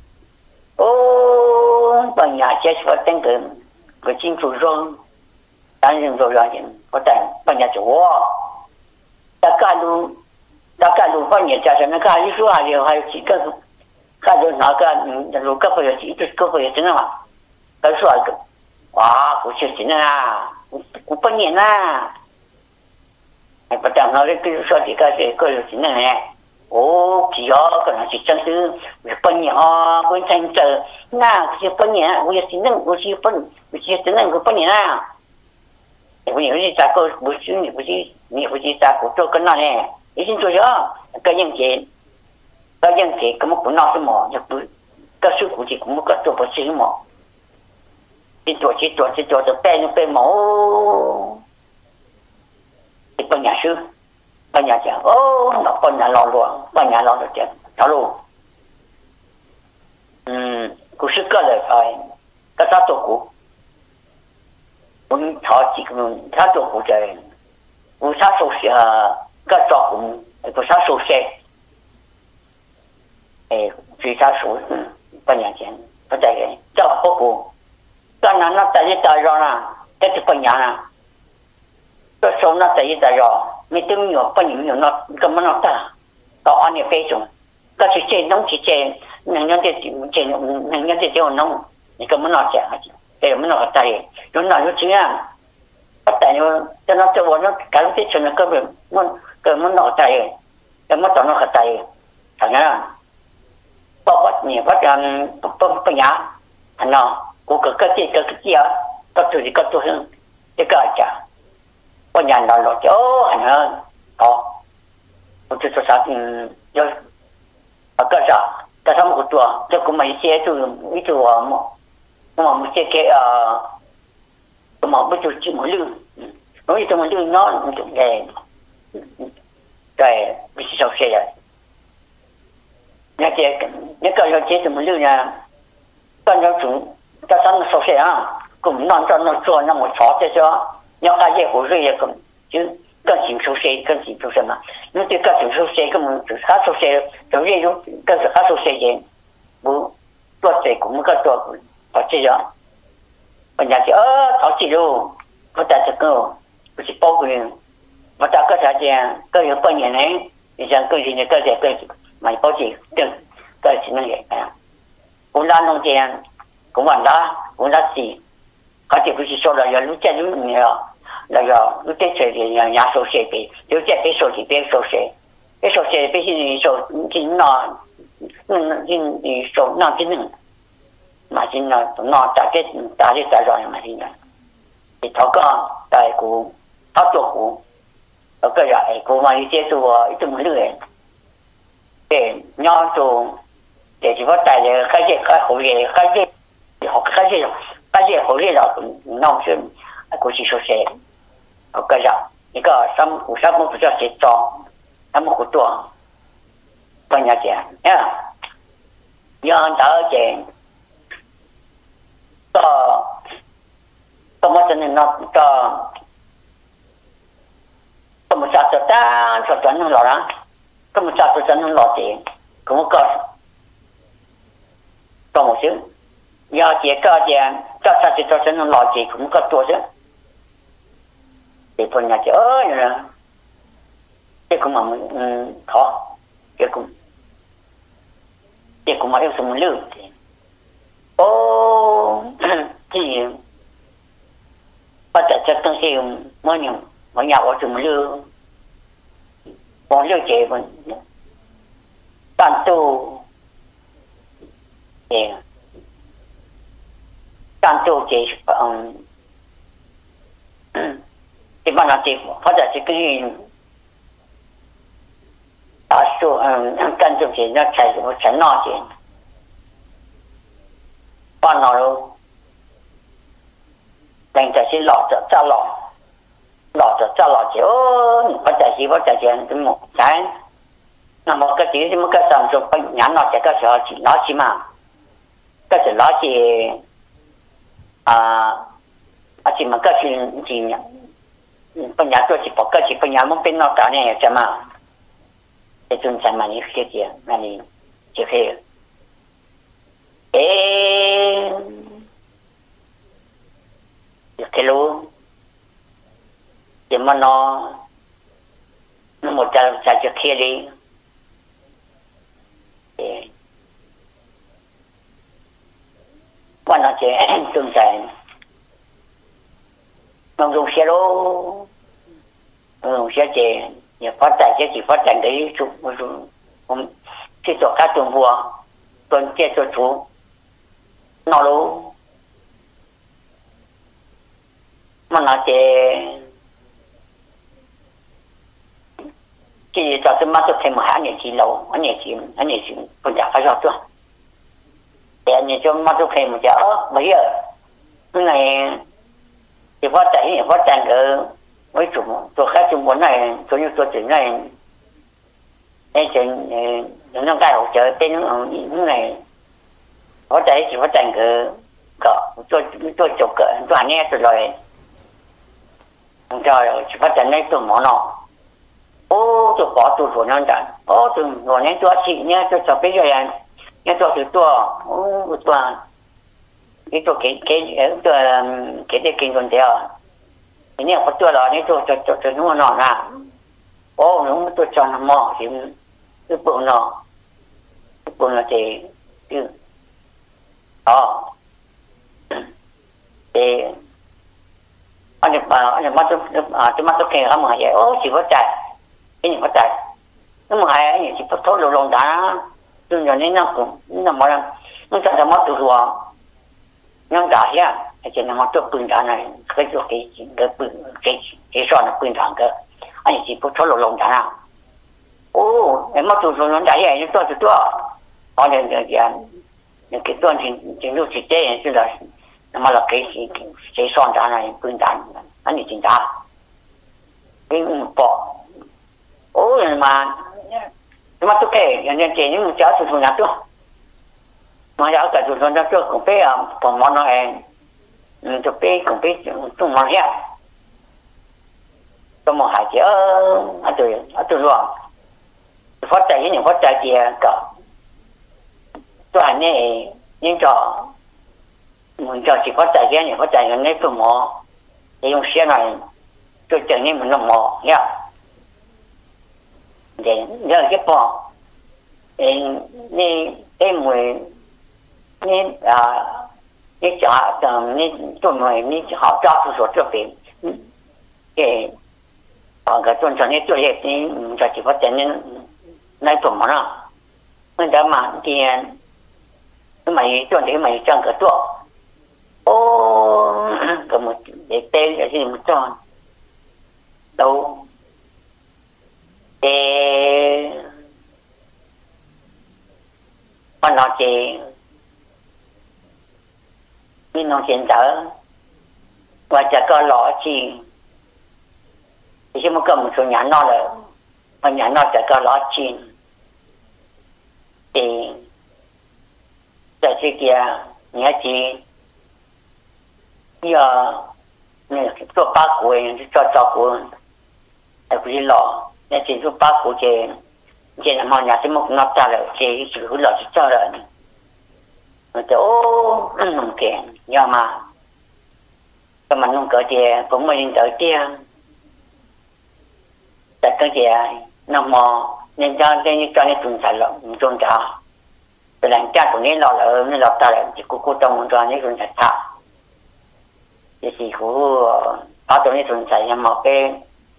bọn nhà chết có tên cái xin chủ động đang dừng rồi có tên bọn nhà chủ tất cả luôn bọn nhà cha nó cả những số hay chỉ có luôn nói cái lúc cấp bây giờ chỉ cấp bây giờ thế nào cái số của chuyện chính là của bọn nhà bắt đầu nói cái số thì cái chính này chỉ có cái chỉ chân thứ bọn nhà bên thành trở cái bọn nhà bây giờ chính là bây giờ chính là bọn nhà bây giờ thì ta có bây giờ ta có cho cái này ý xin tôi đó cái những chuyện cái một của nó cái mỏ cái số của chị cũng một cái chỗ bớt xíu mỏ chỉตัวจะเป็นหมอที่ปัญญาชื่อปัญญาจะเราปัญญาเราจะเราลูกูชื่อก็เลยไปก็ถ้าตัวกูมึงถอดจิตมึงถ้าตัวกูจะกูถ้าสูเสียก็จอกกูถ้าสูเสียคือถ้าสูปัญญาจะเข้าใจไหมเจ้าพวกกูcái nào nó tại sao rồi nè cái thứ phần nhà nè cái số nó tại sao rồi mấy thứ nhiều phần nhiều nó cái mà nó ta có anh ấy phê chúng cái sự chơi nông chỉ chơi năng nhân thì chơi nông cái mà nó chơi cái mà nó tại nó nói nó chuyện cái tại cho nó cho nó cái cái chuyện nó cái mà nó tại cái mà nó tại thành ra bao quát nhiều quát phần nhà thành nó của cái gì cái tôi hơn cái chả có nhà nào nó chỗ anh hơn một chút sao thì do cái sao cái sao một tuổi cho cũng mấy xe tôi ít tuổi mà một xe cái mà bây giờ chỉ một lương nói cho một lương nó cũng để cái bị sâu xe rồi nhà chị nhà cái giờ chị một lương nha con nó chúng ta sang sâu xe à cũng non cho nó cho nó một chó cho nhà cái gì cũng rồi cũng chứ更紧收谁，更紧收什么？那对更紧收谁，根本就是他收谁，就这种更是他收谁人，不做谁我们个做，我这样，人家就淘气喽，我在这个不是包人，我在个啥子，个有半年呢，你像个人的个在个买包子，更个是那个哎，我那弄这样，我完了，我那是，他就不是说了要路在路里了。là do lúc tết trời thì nhà sổ xe bị nếu chạy cái sổ thì biết sổ xe cái sổ xe biết thì sổ chính nó sổ nó chính nữa mà chính nó ta rồi mà chính là thì tháo con tại cụ tháo chỗ cụ ở cái này cụ mà đi接触我一直没人对nhau chỗ để chỉ có tại cái hậu nghề cái hậu nghề là nó chứ cụ chỉ sổ xe ở cái đó, những cái sắm một chút sẽ cho, sắm một chút, bên nhà trẻ, nhá, nhớ đỡ trẻ, cho một chân nó cho một sao cho chân nó lọt ra, cho một sao cho chân nó lọt thì cũng có, cho một xíu, nhớ trẻ cho sao cho chân nó lọt thì cũng có tuổi chứ. Thì phần nhà chị ơi nè cái cũng mà khó cái cũng mà yêu sủng lưu ô thì bắt đầu chắc tương hiệu mỗi nhà ở sủng lưu bọn lưu chế bọn tan tu chế thì bạn làm gì phát triển cái à số anh cần dùng gì nó chạy một chạy nọ gì bạn nào luôn đánh chạy xin lọt cho lọt chứ phát triển cái một cái là một cái gì một cái sản xuất phải nhắn nó chạy cái sở chỉ nó chỉ mà cái sở nó chỉ chỉ mà cái gìปัญญาตัวที่ปกติปัญญามันเป็นนอกจากเนี่ยจะมาไอ้จุนใจมันนี่คือเดียวนั่นนี่จะคือจะรู้จะมันนอนหมดจะเคลียร์ดีวันนั้นจะจุนใจnó dùng xe lô dùng xe chè nhà phát triển cái chụp cái chỗ các tuần vua tuần kia cho chú nó lô mà nó chè cái cho tôi mắt tôi thêm một hai ngày chỉ lâu anh chị còn chả phải rồi để anh cho mắt tôi thêm một chợ bây giờ cái này thì phát triển cái mấy chỗ khác chúng muốn này chỗ như chỗ chính này nên chuyện những cái hỗ trợ tên những này phát triển chỉ phát triển cái chỗ cỡ chỗ anh nghe rồi rồi chỉ phát triển này chỗ món nọ ô chỗ bỏ chỗ nhân chẳng ô chỗ rồi nên chỗ chị nhá chỗ cho bây giờ nhá chỗ ô chỗ cái chỗ cái kinh doanh theo cái này có chỗ đó này chỗ nó nọ nè ô nó chỗ cho nó mỏ thì cái bộ nó thì đó thì anh mắt tôi kêu ông mà vậy ô chỉ có chạy cái gì có chạy nó mà hay anh chỉ có thốt lồng đá tôi giờ nên nó cũng nó mà nó chạy ra mắt tôi rồi nhưng đã hiện thì nó choปืน đạn này cái chỗ cáiปืนcái son làปืน đạn cơ anh chỉ có thốt lồng đá nào ô em mà tôi nó đã hiện nó tôi anh những cái tuần thì lúc chỉ thế thì là mà là cái son đá này quyền đạn anh đi chính ta cái bỏ ôi mà tôi kể nhân chế những cháu tụi nhà tôi mà cháu cả tụi nhà tôi cũng biết phòng món này tôi biết cũng biết tụi món hết tôi mà hai cháu tôi luôn phát triển những phát triển gì cả tôi anh này những trò mình cho chỉ phát triển những phát triển những tụi mỏ thì dùng xe này tôi chẳng nên mình làm mỏ nhá để nhớ cái bỏ nên em mùi nên nên trả nên tụi mày nên họ cho tôi số cho tiền cái cái tuần sau này tôi hết thì cho chỉ phát triển nên này tụi mày nó nên đã mà thì mày tuần đấy mày chẳng cái tuổi ô cái một để tên cái gì một tròn đâu để con nó chỉ nhưng nó hiện giờ và chả có lọ chi thì mà cầm một số nhà nó là mà nhà nó chả có lọ chi thì tại khi kia nhà chị giờ này做八股人做股还不是老那只做八股这他妈伢怎么拿大了这是个老是叫了我就哦弄给要嘛那么弄个的不没人得的在个的那么人家这你叫你种菜了你种啥本来家种你老了你老大了就姑种种你种菜差也是乎把种你种菜也冇给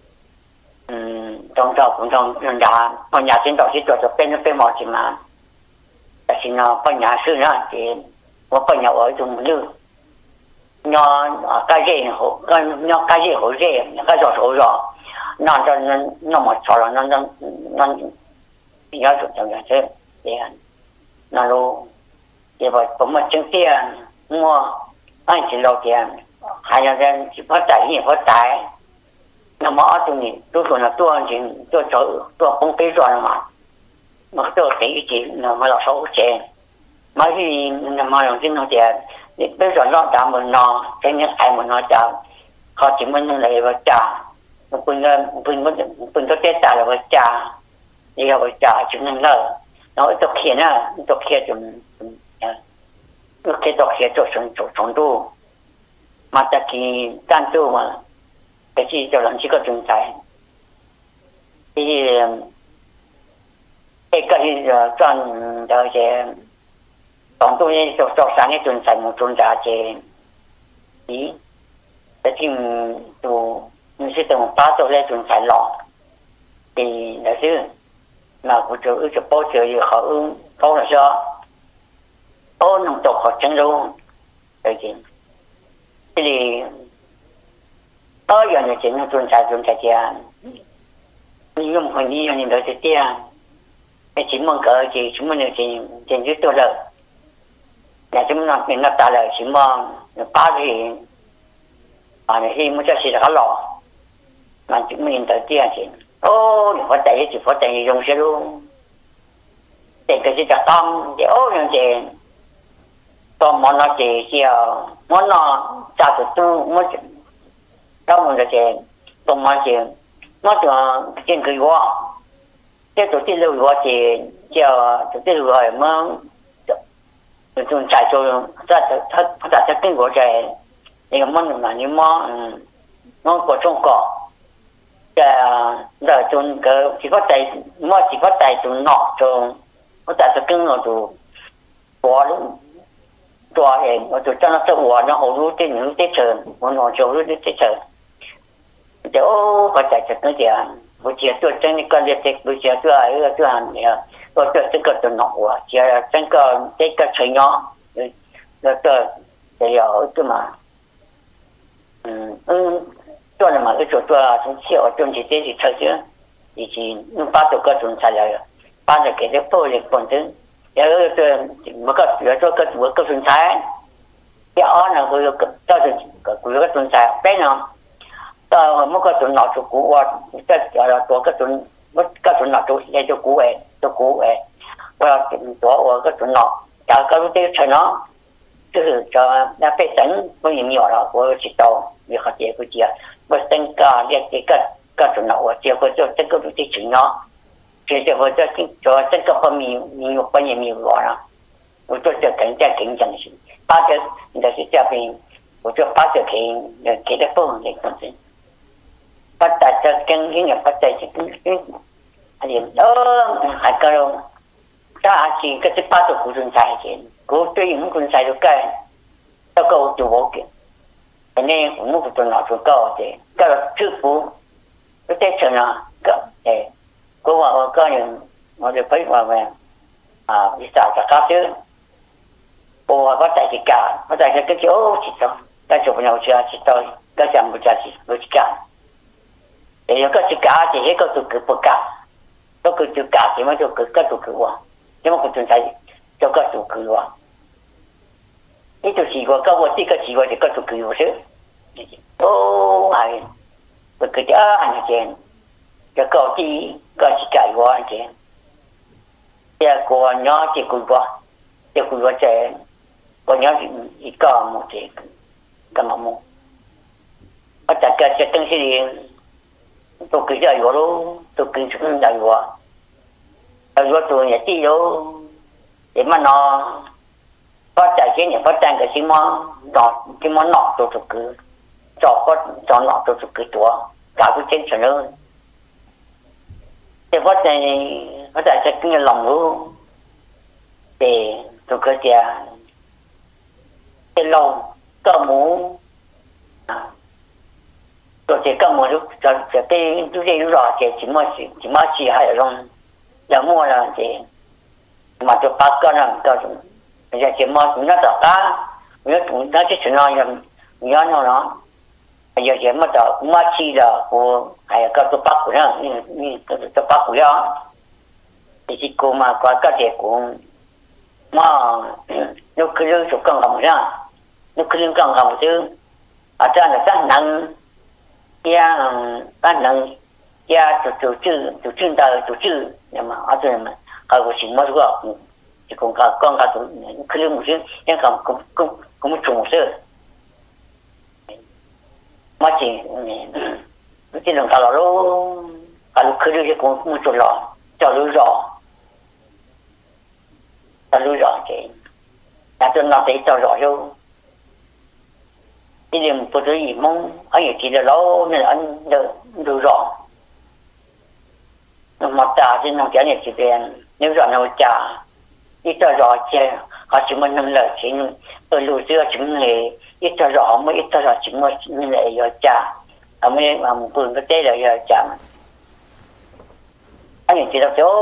trong trò cũng trong nhà trên tàu chỉ cho bên mỏ chỉ mà tại vì nó bên nhà xưa nữa thì có bên nhà ở trong như nó cái gì hộ nó cái gì hộ gì cái giỏ số rồi nó một chỗ là nó nhớ được trong nhà chứ thì nó luôn thì vậy cũng một chứng tiền mua anh chỉ lâu tiền hai nhà dân chỉ phát tài gì phát tài nó mở tụi này tôi là tôi không biết rồi mà tôi thấy chỉ là mà là số tiền mà khi mà làm tin nó tiền bây giờ nó đã mình nó cái những ai mình nó trả họ chỉ mình lại vào trả mình có tiền trả là vào trả đi vào trả chúng mình lợi nó tôi kia nè tôi kia tôi kia tôi sống tu mà ta khi tan tu mà cái gì cho làm chỉ có trồng trái thì cái chọn đó là tổng tôi cho sáng cái trồng trái một trồng trái thì cái gì tu mình sẽ trồng 8 tuổi lên trồng trái lọ thì là chứ mà cũng cho bao giờ thì họ câu là sao nông tộc họ chẳng đâu cái gì thì ở giờ này chuyện nó tuần sai kia nhưng mà đi như đó thì kia cái chuyện mong cỡ thì chúng mình chuyện dưới tôi rồi nhà chúng mình nó ta là chỉ mong ba thì này khi muốn cho chị là lọ mà chúng mình tới kia thì phải chạy thì phải chạy dùng xe luôn để cái gì cả tâm thì như thế còn món nó chỉ chiều món nó trả từ tu mới trong một cái tông mà chuyện nó cho trên cái quá cái tổ chức lưu quá thì chờ tổ chức lưu rồi mà chúng chạy cho ta sẽ kinh qua cái cái món là những món của Trung Quốc giờ chúng cái chỉ có chạy chúng nọ cho có tại sẽ kinh rồi tụ quá luôn quá em tụ cho nó sẽ quá nó hỗ trợ những cái chuyện nó cho những cái chuyện thì phải chạy chặt nó kìa buổi chiều tôi trên cái con liệt buổi chiều tôi ăn tôi cái cái nọ quá chỉ là trên cái chơi nhỏ rồi tôi để ở cái mà tôi là mà cái chỗ tôi从小中间这里chơi chứ以前用八多个种菜来把那个玻璃本身然后这么个比如说个种菜 cái ó là người cho người cái tuần sai bé nó tao mới có tuần nọ cho cũ qua cái làตัวcái tuần mất cái tuần nọ cho cũ ấy vàตัวcái tuần nọ cả cái cái chuyện nó 就是叫那本身不疫苗了，我知道你好结果接，我增加这个种了，我结果就这个的情况，结果这个方面你有关于疫苗了，我就是更加紧张些，把这那些这边，我就把这给的不能控制，把大家跟人家把在这跟，还还个，大是个是把这古人才见。我对于我们才就干，这个就我给，反正我们不做哪做高的，个支付，不在成啊个哎，我个人我就可以话咩啊，你啥子搞的，我在去干，我在去跟就知道，但是不要去知道，个讲不加去不去干，有个去干的，一个就不干，那个就干的嘛就个就我，因为不存在。就个主角哇，你就是我跟我这个是我的个主角是，哦哎，这个叫安全，这个第个是改我安全，这个鸟这个在，我鸟一个么这个，干嘛么？我大家这东西都给叫有喽，都给什么叫有啊？有做也地喽。để mà nó phát triển cái những phát triển cái gì mà nó tổ chức cứ cho nó tổ chức cứตัวcả cái trên trở nên để phát triển cái lòng luôn để tổ chức cái lòng cơ muốn tổ chức cơ muốn cho cái rõ chỉ mà chỉ hay là giờ mua là gì mà tôi bắt cái này cái bây giờ chỉ mà nó đọc cả nó chỉ nói nó bây giờ chỉ mà đọc mà chỉ là của hay cái tôi bắt của nó tôi bắt của nó thì chỉ cô mà qua cái gì cũng mà nó cứ lưu số cần làm ra nó cứ lưu cần làm chứ ở trên là rất nặng rất nặng tổ chức nhưng mà ở trên mà我什么这个，就讲可能某些人讲重视，嘛是这种搞了咯，可能是讲做了，叫路绕这，那就那得叫绕哟，一定不得已蒙，还有记得老那安的路绕，那么大就能讲你这边。nếu rõ nào trả ít cho rõ chứ họ chỉ muốn nâng lợi chính ở lũ giữa chứng này ít cho rõ mới ít cho rõ chứng mà lại giờ trả ở mấy mà một vườn cái tế là giờ trả anh nhìn chỉ đọc chỗ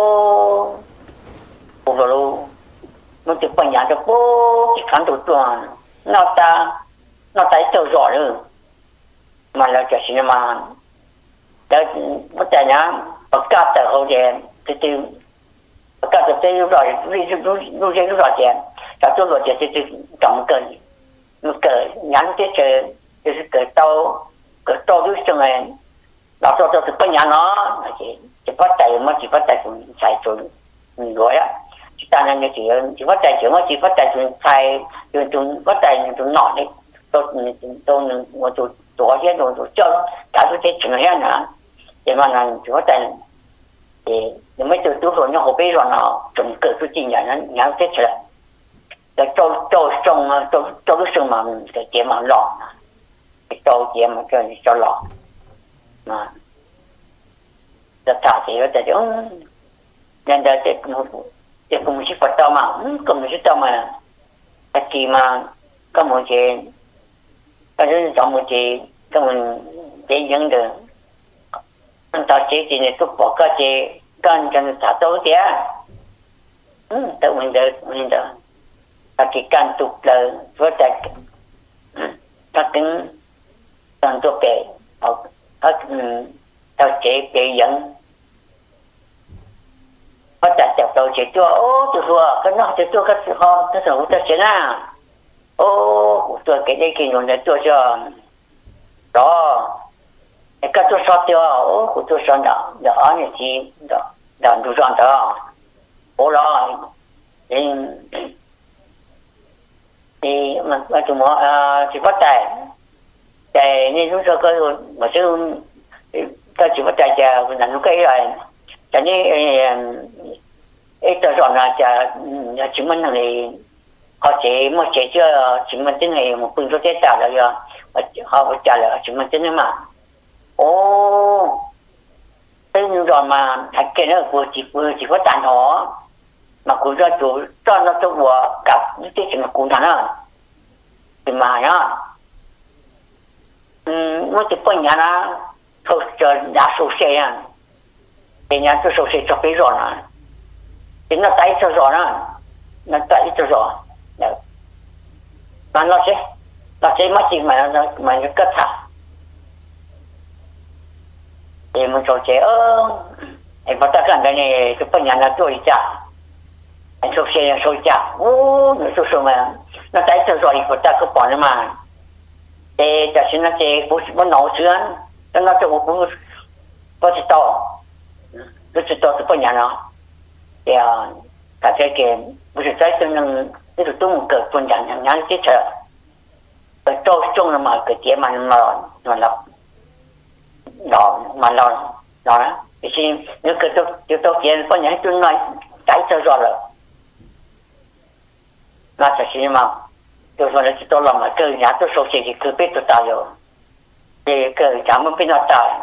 bộ luôn nó chỉ quan nhà cho bố chỉ khán thủ toàn nó ta cho rõ nữa mà là cho xin mà đó bất tài nhá bất cả tại hậu đèn từ các thực tế lúc đó tiền, các chỗ rồi thì trọng cần, lúc cái nhắn cái chơi, cái tàu lúc xong này, nó cho thực cái nhà nó, chỉ phát tài mà chỉ phát tài cũng xài chuẩn rồi á, chỉ ta nên chỉ phát tài chuẩn mà chỉ phát tài chuẩn xài, chuẩn phát tài chuẩn nọ đấy, tôi tổ hết rồi cho cả cái thế chuẩn hết nữa, thì mà là chỉ phát tài thì mấy từ tuổi rồi nó học biết rồi nó trồng cờ tôi chỉ nhận nó nhận thế rồi để cho cái sự mà cái chuyện mà lọ cái cho chuyện mà cho lọ mà đã trả thì nó cho nên là cái cũng chỉ phải tao mà cũng chỉ tao mà cái gì mà có một chuyện cái đó trong một chuyện có một cái những được tao chỉ này tôi bỏ cái gì cần thả tối thế tự mình được cái cần tục là với các tính cần tôi kể các tao chỉ kể dẫn có chặt chặt đầu chỉ cho tôi thua cái nó chỉ cho cái sự ho cái sự ta chỉ là ô tôi cái đây cái nó tôi cho đó cái tôi sao tiêu ô tôi sao đó anh ấy thì đó đủ rồi đó ô rồi thì mà chúng nó chỉ bắt tay tại nên chúng tôi có một số cái chỉ bắt tay chờ là nó cái rồi cho nên ấy tôi chọn là chứng minh này họ chỉ một chỉ chưa chứng minh tính này một phương số thế trả rồi họ phải trả lời chứng minh tính mà ô thế nhưng rồi mà cái đó của chỉ có tàn họ mà của ra chủ cho nó cho của cả những cái chuyện của thằng đó thì mà nhá nó chỉ có nhà nó thôi cho đã sâu xe à thì nhà tôi sâu xe cho cái rồi nè thì nó tay cho rồi nè nó tay cho rồi mà nó sẽ mất gì mà nó cất thả thì mình cho trẻ anh bắt ta cái này cái phần nhà nó tôi trả anh sâu xe sâu trả nó sâu mà nó tay cho rồi bắt ta cứ bỏ nó mà thì ta xin nó sẽ bố nấu sữa nó cho bố chỉ to nó chỉ to cái phần nhà nó thì cả cái bố chỉ trái tôi nâng cái tụi tôi một cỡ phần nhà nhắn chết sợ cái trâu chung là mà cái tiền mà nó lập đó mà nó đó thì xin nếu cái tôi tiền phần nhà tôi nói trái cho rồi rồi nó sẽ xin mà tôi nói là tôi làm mà cái nhà tôi số thì cứ biết tôi tài rồi thì cái chẳng muốn biết nó tài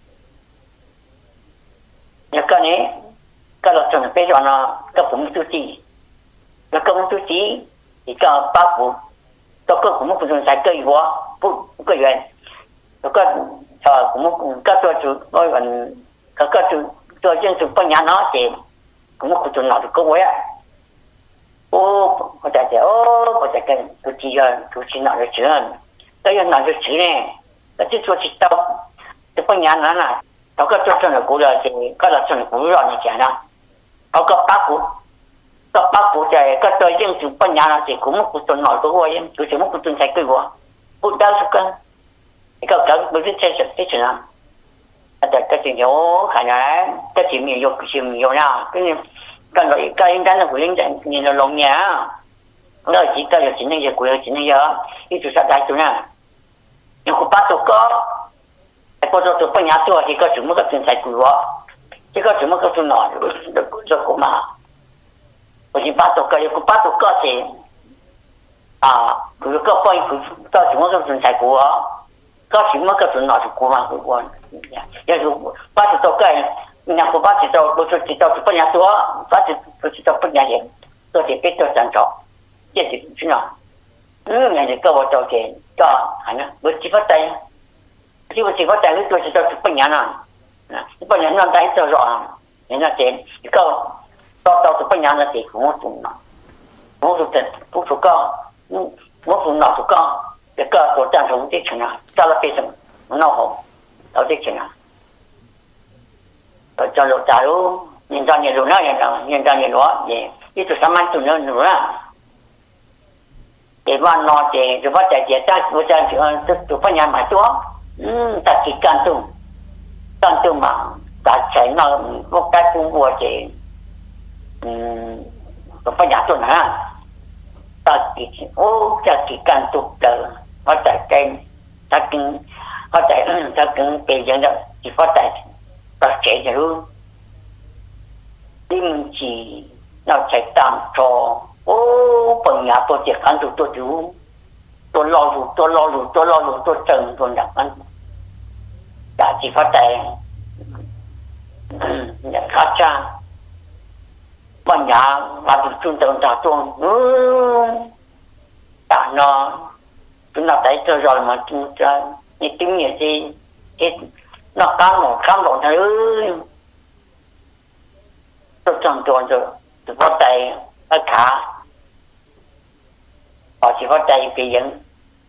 nhưng cái này cái là chuẩn bị cho nó cái cũng tu chỉ nó không tu chỉ thì cái bác phụ tôi cũng muốn sai cái gì quá不个人那个cũng các tôi chủ tôi vẫn các tôi dân chủ bên nhà nó thì cũng có chủ nào được có vậy ô có thể có thể cái tôi chỉ nào được chữ cái gì nào được chữ này cái chỉ tôi chỉ tao cái bên nhà nó là nó có cho nó cũng là thì có là cho nó cũng rồi như thế nào nó có bác phụ thì các tôi dân chủ bên nhà nó thì cũng có chủ nào được vậy tôi chỉ muốn tôi sai cái gì不单是跟一个不是真实的情况，这就有可能这前面有啦，跟着个应该是回应你的农业啊，那几个有钱那些股有钱那些，一直在在做呢，你不把这个，或者说不伢做这个什么个人才股啊，这个什么个做哪这个嘛，我就把这个有把这个钱。佢個方佢到什麼個人才股啊？到什麼個人拿去股嘛？我要是把這都改，人家不把這都不是這都是不人做，把這不是都不人人，都是別做正常，這是是哪？人家跟我做嘅，個係呢，我只不帶，只不帶佢做是都是不人啊，不人讓帶做咗啊，人家這個到是不人嘅地方我做啦，我做真不做個。我父老不讲，这个做战争的情啊，找了非常闹好，到这情啊，叫做假如人家也รู้那人家也รู้也一直上班做那รู้那，这晚闹这就把这但我讲就不人买多，他去干动嘛，他才那我该中国这，就不人做那。ta chỉ cha chỉ cần tục đời phát triển kênh ta cần phát triển bây giờ đó chỉ phát triển cho luôn nhưng chỉ nó chạy tạm cho phần nhà tôi chỉ ăn được tôi chú tôi lo tôi trần tôi đặt ăn đã chỉ phát triển nhận khá cha phần nhà và được trung tâm trả tuồng đã nó chúng ta thấy cho rồi mà chúng ta như tiếng như gì nó khám lộ thôi tôi trong tuần rồi tôi có tay ở cả họ chỉ có tay bị dẫn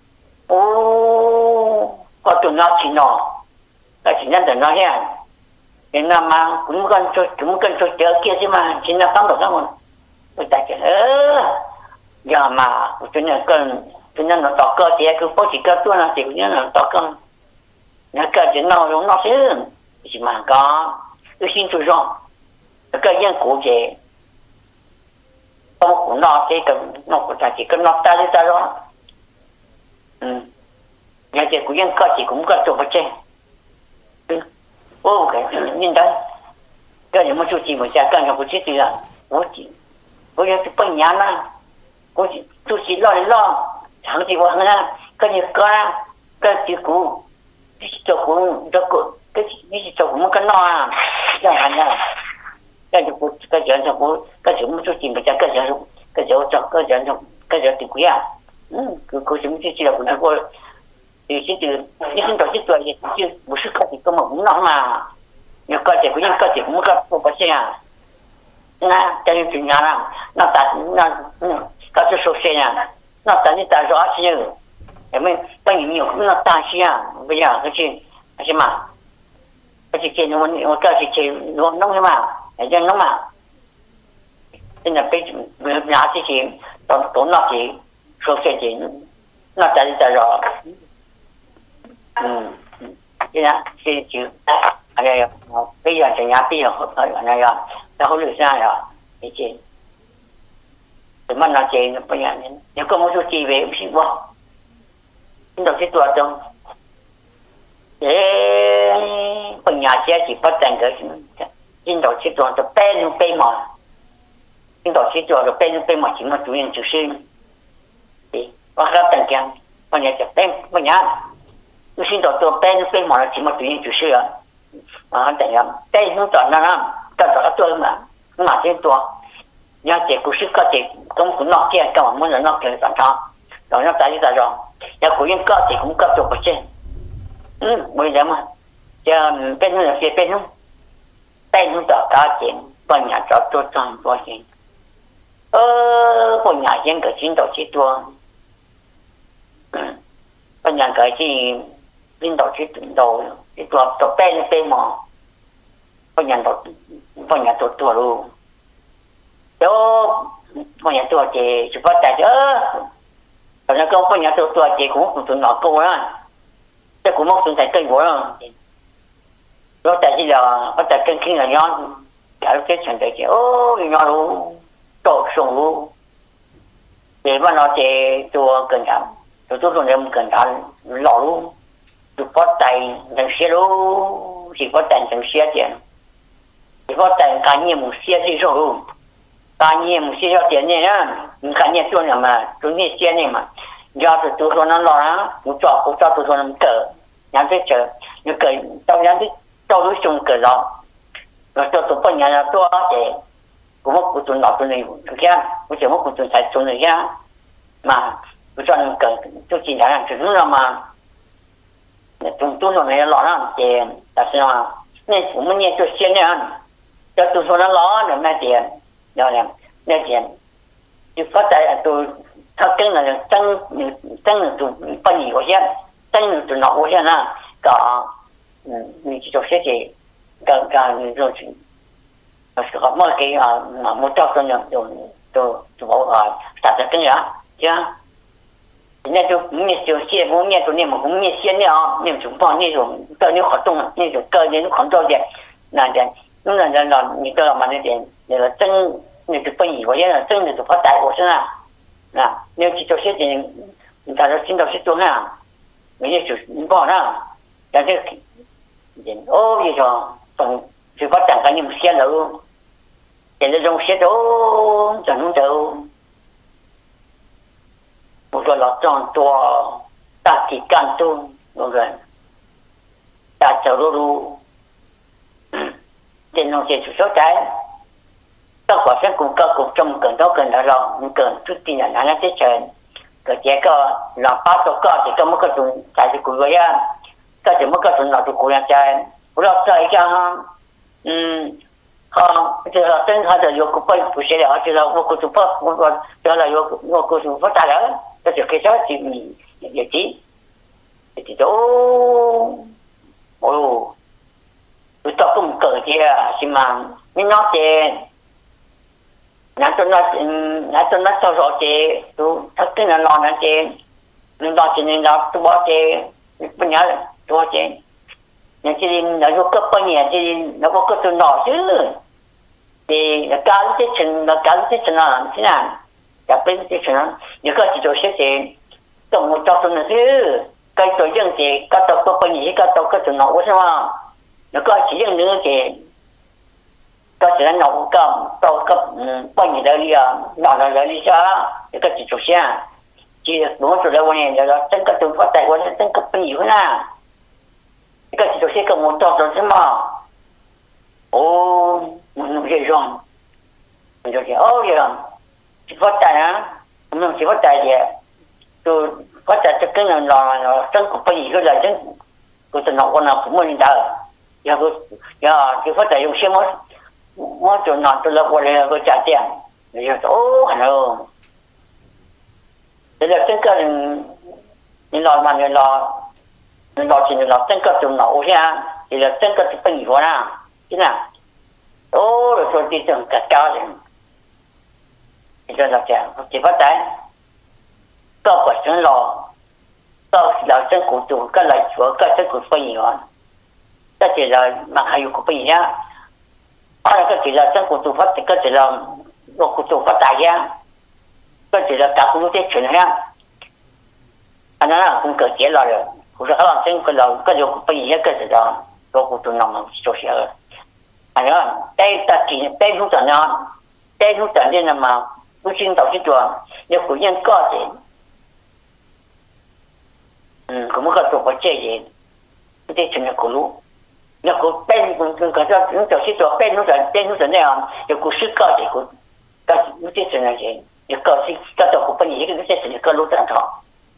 có tụi nó chỉ nó cái chỉ nhân từ nó nha nên là mà cũng cần cho chợ kia chứ mà chỉ là khám lộ đó mà tôi tại giờ mà chúng ta cần cứ nên nó tỏ cơ thì cứ có chỉ cơ tôi là chỉ cứ nên nó tỏ cơ nó cơ chỉ nó sẽ chỉ mà có cái xin tôi rồi cái dân cụ gì không cũng nó thì cần nó cũng chỉ cần nó ta đi ta rồi nhà chị của dân cơ chỉ cũng có chỗ vật chơi ô cái nhìn đấy cái gì mà chú chỉ một cha cái nhà của chị thì là có những cái bệnh nhà này có chú chỉ lo thằng chị vào na cái gì cái chị cũ cái chỗ cũ cái chỗ cũ cái nó chẳng hạn như cái chỗ cũ cái chỗ mà chú chỉ một cha cái chỗ thì quý à cứ chỉ là của nó thì chỉ từ những cái tổ chức tuổi gì chứ một sức có thì có một cũng nó mà nhiều cơ thể của những cơ thể cũng có một cái à na cái chuyện nhà nào nó ta nó có chút số xe nha nó ta đi ta rõ chứ em mới bao nhiêu cũng nó ta xí à bây giờ cái gì mà cái chuyện nó cái chuyện nó nóng mà cái chuyện nóng mà nên là cái nhà cái chuyện tổ nó thì số xe thì nó ta đi ta rõ thế đó thì chịu anh này bây giờ thì nhà bây giờ ở này rồi nó không được ra rồi thì chị thì mình nói chuyện bây giờ nếu có một số chị về cũng xin qua chúng tôi sẽ tuột trong để phần nhà xe chỉ bắt thành cái chúng tôi sẽ tuột được bên mà chúng tôi sẽ tuột được bên mà chỉ mà chủ nhân chủ sinh thì và các thành kiện phần nhà sẽ bên nhà tôi xin tôi bên mà chỉ mà chủ nhân chủ sinh à tại vì đây nó chọn ra ta chọn tôi mà trên tôi nhà chị cũng sức có chị cũng nọ kia các bạn muốn là nọ kia chọn cho rồi nó tại sao rồi nhà của những có chị cũng có chụp ở trên bây giờ mà giờ bên nó là phía bên nó chọn cả chuyện bên nhà chọn tôi chọn tôi chuyện bên nhà dân cái xin tôi chỉ tôi bên nhà cái gì xin tôi chỉ tôi tôi bên mà bên nhà tôi luôn đó bên nhà tôi thì chụp bắt tay rồi nó có bên nhà tôi thì cũng tụi nó cô đó chứ cũng không tụi thầy cây của nó đó tại vì là bắt tay kinh là nhon cả cái chuyện đấy chứ nhon luôn tổ sùng luôn để mà nó thì tôi cần làm tôi rồi em cần làm lọ luôn tôi bắt tay thằng xe luôn chỉ bắt tay thằng xe tiền chỉ bắt tay cá nhân một xe thì rồi cá nhân một xe cho tiền này á cá nhân tôi là mà tôi nghe xe này mà do tôi rồi nó lo á tôi cho tôi rồi nó cỡ nhắn tới chờ nhưng cỡ tao nhắn tới tao đối chung cỡ đó rồi tôi bắt nhà là tôi để cũng mất của tôi nọ tôi này thực ra tôi chỉ mất của tôi phải tôi này ra mà tôi cho nó cỡ tôi chỉ là chuyện nữa mà tôi nói này lo lắm thì tại sao nên cũng muốn nghe tôi xem nha cho tôi nói nó lo để mà tiền rồi nè tiền thì phát tại tôi thật cái là tăng tôi bao nhiêu cái gì tăng tôi nọ cái gì nè cả mình chỉ cho sẽ gì cả rồi có một cái mà một trong tôi bảo tại cái gì chứ那就没就些我面就那么我面些了那种帮那种个人活动那种个人创造的那点那你知道吗那点那个真那个本意我也真的就发呆我身上啊你去做些点你大家听到是做啥没有就是你帮上但是人一种就发展给你们些楼现在这种些都怎么走một cái là tròn to ta chỉ can tu một người ta chờ luôn trên nó sẽ số trái các quả sen cùng cơ cùng trong cần đó cần là rồi nhưng cần chút tin là nó sẽ chờ cái chế có là phát số cơ thì có một cái dùng tại vì của người á cái chỉ một cái dùng là của nhà trai của nó chơi cho thì là tên hay là có cái phụ xe là thì là có cái chụp đó là có chụp phát ra cái cái đó thì vậy thì đó tôi cũng cỡ kia nhưng mà nó thì tôi nói sau rồi thì tôi thật cái là lo nó thì nên đó chỉ nên đó tôi bảo chế bây giờ tôi bảo chế nhưng chỉ nó có cấp bao nhiêu chỉ nó có cấp tôi nọ chứ thì nó cao cái chuyện nó làm thế nào đặc biệt cái chuyện những cái chỉ cho sẽ thì tổng một cho tôi là thứ cái tổ chức thì các tổ có bao nhiêu các tổ có tôi nọ sao nó có chỉ riêng nữa thì có chỉ là nọ tổ cấp bao nhiêu đấy à nọ là đấy sao những cái chỉ cho sẽ chỉ đúng rồi làวันนี้เราตั้งกระตุ้นพอแต่วันนี้ตั้งกับปีอยู่นะก็จะเสียกับมันต่อใช่ไหมโอ้มันไม่ใช่ร้อนมันจะโอ้ยร้อนที่พอแต่นะมันที่พอแต่เนี่ยตัวพอแต่จะกินนอนเราตั้งกับปีก็เลยตั้งก็จะนอนวันนั้นผมไม่ได้อย่าก็อย่าที่พอแต่ยังเชื่อมันจะนอนตัวละวันเลยก็จะเตียงเนี่ยโอ้ฮัลโหลthế là tất cả những loại mà những loại chỉ những loại tất cả chúng nó ô nha thì là tất cả những gì của nó thế nào ô rồi tôi đi từng cả cao rồi thì cho là chả chỉ bắt tay có quả trứng lò có là trứng củ tủ cái là chúa cái trứng củ phơi nhiều cái chỉ là mặc hay của phơi nhá cái chỉ là trứng củ tủ phát cái chỉ là đồ củ tủ phát tài nhá cái chỉ là cả cũng có chuyện nha anh nói cũng cởi chế rồi cũng là làm sinh cái đầu cái điều bây giờ cái gì đó tôi cũng tôi nằm chỗ xe anh nói đây ta chỉ đây lúc nào nó đây lúc nào nên là mà lúc sinh đầu sinh chuồng nếu của nhân có thì cũng mới có tôi có chơi gì cái chuyện là của lúc nếu của bên cũng có cho lúc đầu sinh chuồng bên lúc nào này nếu của sức có thì của cái chuyện là gì nếu có thì cái đầu của bây giờ cái chuyện là có lúc nào đó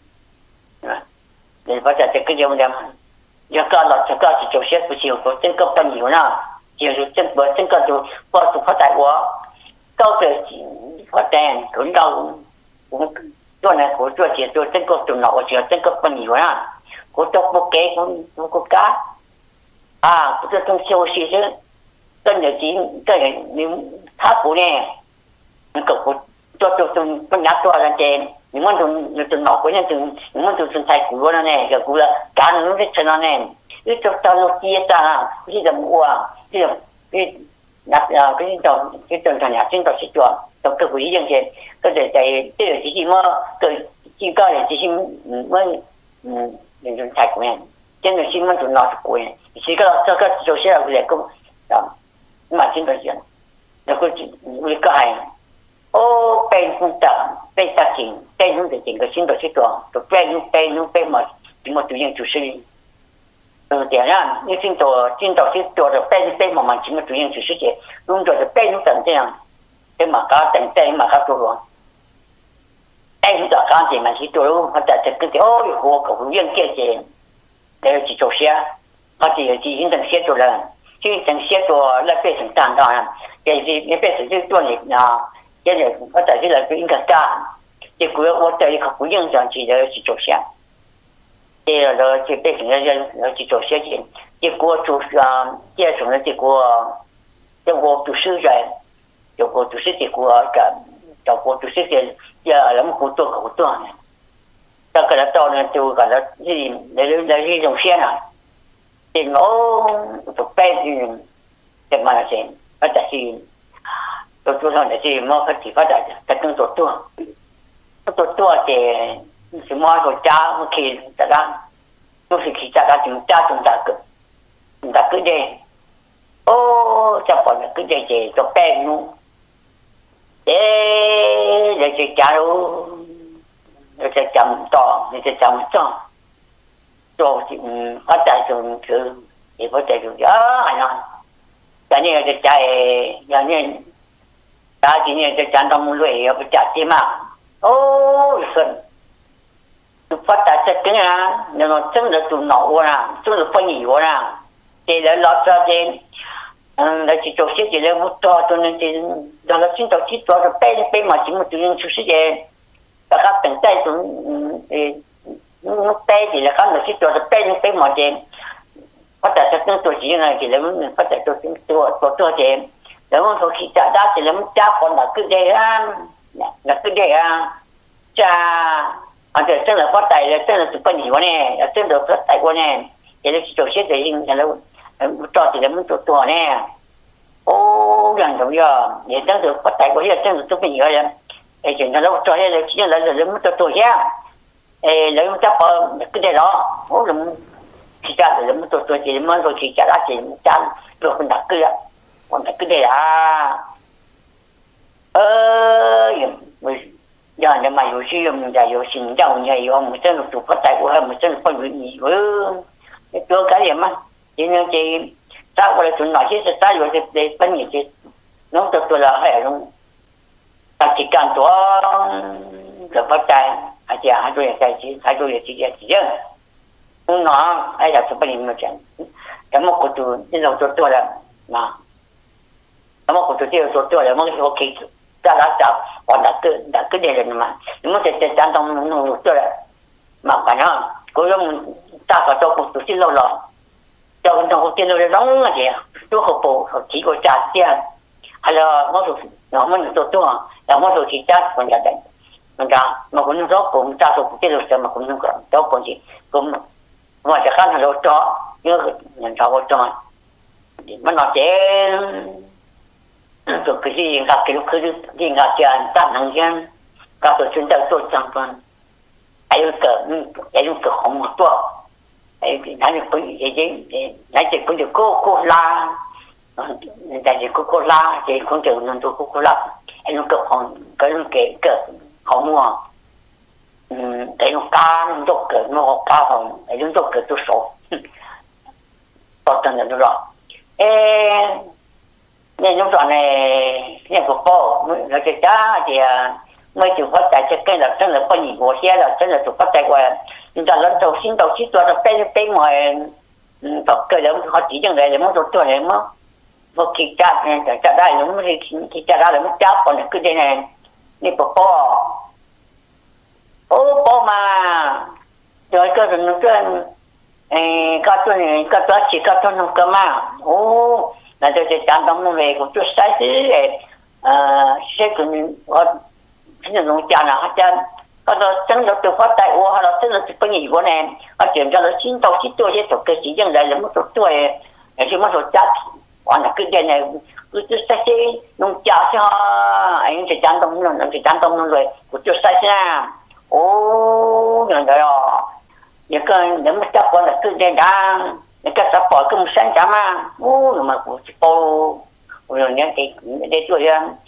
để bắt đầu cái điều này giờ có là cho có chỉ cho xét của chiều của trên cấp bao nhiêu nào chiều trên bờ trên cấp chỗ có chỗ phát tài quá câu về phát đèn cũng đâu cũng chỗ này của chỗ chỉ chỗ trên cấp chỗ nào chiều trên cấp bao nhiêu nào của chỗ một cái cũng có cá của chỗ trong siêu xí chứ cái này chỉ cái này những tháp của này những cái của chỗ trong cái nhà chỗ là trên những món đồ nọ của những món đồ sinh thái của nó này cái của là cá nó rất chân nó này cái chỗ tao nó chia ra cái gì mua cái đặt cái trồng thằng nhà trên tàu xích chuột tàu cái quỷ dân trên cái để cái gì mà cái chỉ có là chỉ mới những sinh thái của mình trên là xin món đồ nọ của mình chỉ có cho cái chỗ xe là cái cũng mà trên tàu chuyện là cái hay ô bên không tập bên ta chỉnh bên không thể chỉnh cái sinh đồ chế độ rồi bên mà chỉ một tự nhiên chủ sĩ tiền ra như sinh đồ chế độ rồi bên mà chỉ một tự nhiên chủ sĩ chế đúng rồi bên không tận thế nào thế mà có tận thế mà có chỗ rồi bên không tận cái gì mà chỉ đồ luôn hoặc là cái ô của cậu viên kia chế để chỉ chỗ xe hoặc chỉ những thằng xe đồ là chỉ thằng xe đồ là bên thằng tàn đó cái gì những bên thằng đồ này cái này có thể là cái cái cả thì của tôi thấy không có những dạng chỉ là chỉ chỗ xe thì là chỉ biết là chỉ chỗ xe chỉ của chủ cái chúng là chỉ của chủ sư rồi của chủ sư thì của cả của chủ sư thì giờ là một của tôi này ta cái là to nên tôi gọi là gì để dùng xe nào thì nó tụi bé thì mà là gì có thể gì tôi nói là gì mà phải chỉ phát đại cái tương tua thì chỉ mua của cha một khi ta đang một khi ta chúng ta cứ đi ô cha còn cứ đi thì cho bé nu để chỉ cha luôn để chăm to để chăm cho thì phát đại chúng cứ thì phát đại chúng hay nói cái này là chạy cái này ta chỉ nhận cho chán trong lưỡi ở chặt tim mà ô sơn phát tài chất cái à nhưng mà chân là tụi nọ qua chân là phân nhị qua thì là lọt ra trên là chỉ tổ chức chỉ là một trò cho nên thì đó là chính tổ chức trò là bên mà chỉ một tụi nhân chủ sĩ về và các tỉnh tây tụi nước tây thì là các tổ chức trò là bên mà trên phát tài chất tổ chức này thì là phát tài tổ chức trò trên nếu mà khi cha đã thì làm cha còn là cứ để là cứ để cha anh thì真là phát tài là真là tụi bên nhiều nè真là phát tài quá nè thì nó chỉ sẽ để hình là cho thì là muốnตัวnè ô rằng giống như để真là phát tài quá là真là tụi bên nhiều vậy thì chuyện nó cho nên là chỉ là muốnตัวchứ lấy một chấp cái này đó ô là khi cha là muốnตัวchỉ muốn rồi khi cha đã chỉ cha rồi mình đặt kia còn cái này là giờ này mà有些人家有心脏，人家有我们这种做不带过，我们这种不容易，多干点嘛。今天这打过来从哪些是打有的在本地这弄得多了，还有种打起干多，这不带，而且还多也在去，还多也直接直接，那哎呀，这不能讲，咱们过度这种做多了嘛，咱们过度这种做多了，我们说可以。ta đã còn đã cái đề rồi mà nhưng mà sẽ chẳng trong nó rồi mà phải nó cố gắng ta phải cho cuộc sống lâu rồi cho con trong cuộc sống lâu lắm là gì tôi học bộ chỉ có trả tiền hay là nó rồi nó mình tôi là nó rồi chỉ trả còn trả đấy mình trả mà cũng rõ cũng trả số cuộc sống lâu mà cũng không có đâu còn gì cũng mà chắc chắn là đâu cho nhớ nhận cho cho mà nó sẽ rồi cái gì cái gì ngã chân tăng năng chân các tổ chức đều tổ chức phân ai dùng cái không một tuổi ai nói cũng được cô la đại diện cô la thì cũng được nên tôi cô la ai dùng cái không mua cái dùng cá dùng cái nó cá không ai dùng cái tôi số tốt hơn là rồi nên trong đoạn này nên của cô nó sẽ trả thì mới chịu phát tài cho cái là真là có nhiều của xe là真là chịu phát tài qua nhưng ta lần đầu xin đầu chỉตัวlà bên ngoài tập cái đó họ chỉ chẳng này là muốnตัวnày mà một khi trả đây nó mới khi trả ra là mới trả còn cái đây này nên của cô mà rồi cái rồi nó cáiตัวchỉ cáiตัวnó cơ mà là tôi sẽ chọn trong nó về của tôi sai xứ sẽ cũng chính là dùng chả nào hết trơn có đó chính là tôi phát tài ô hay là chính là tôi có nhiều của em họ chuyển cho nó xin tàu xin tôi sẽ thuộc cái chỉ dân lại là một số tuổi khi mà số chắc còn là cái đèn này cứ tôi sai xứ dùng chả cho anh sẽ chọn trong nó sẽ chọn trong nó rồi của tôi sai xứ ô rồi đó những cái nếu mà chắc còn là cái đèn đang cái sắp bỏ cái một sáng chả mà mà của cô rồi những cái để tôi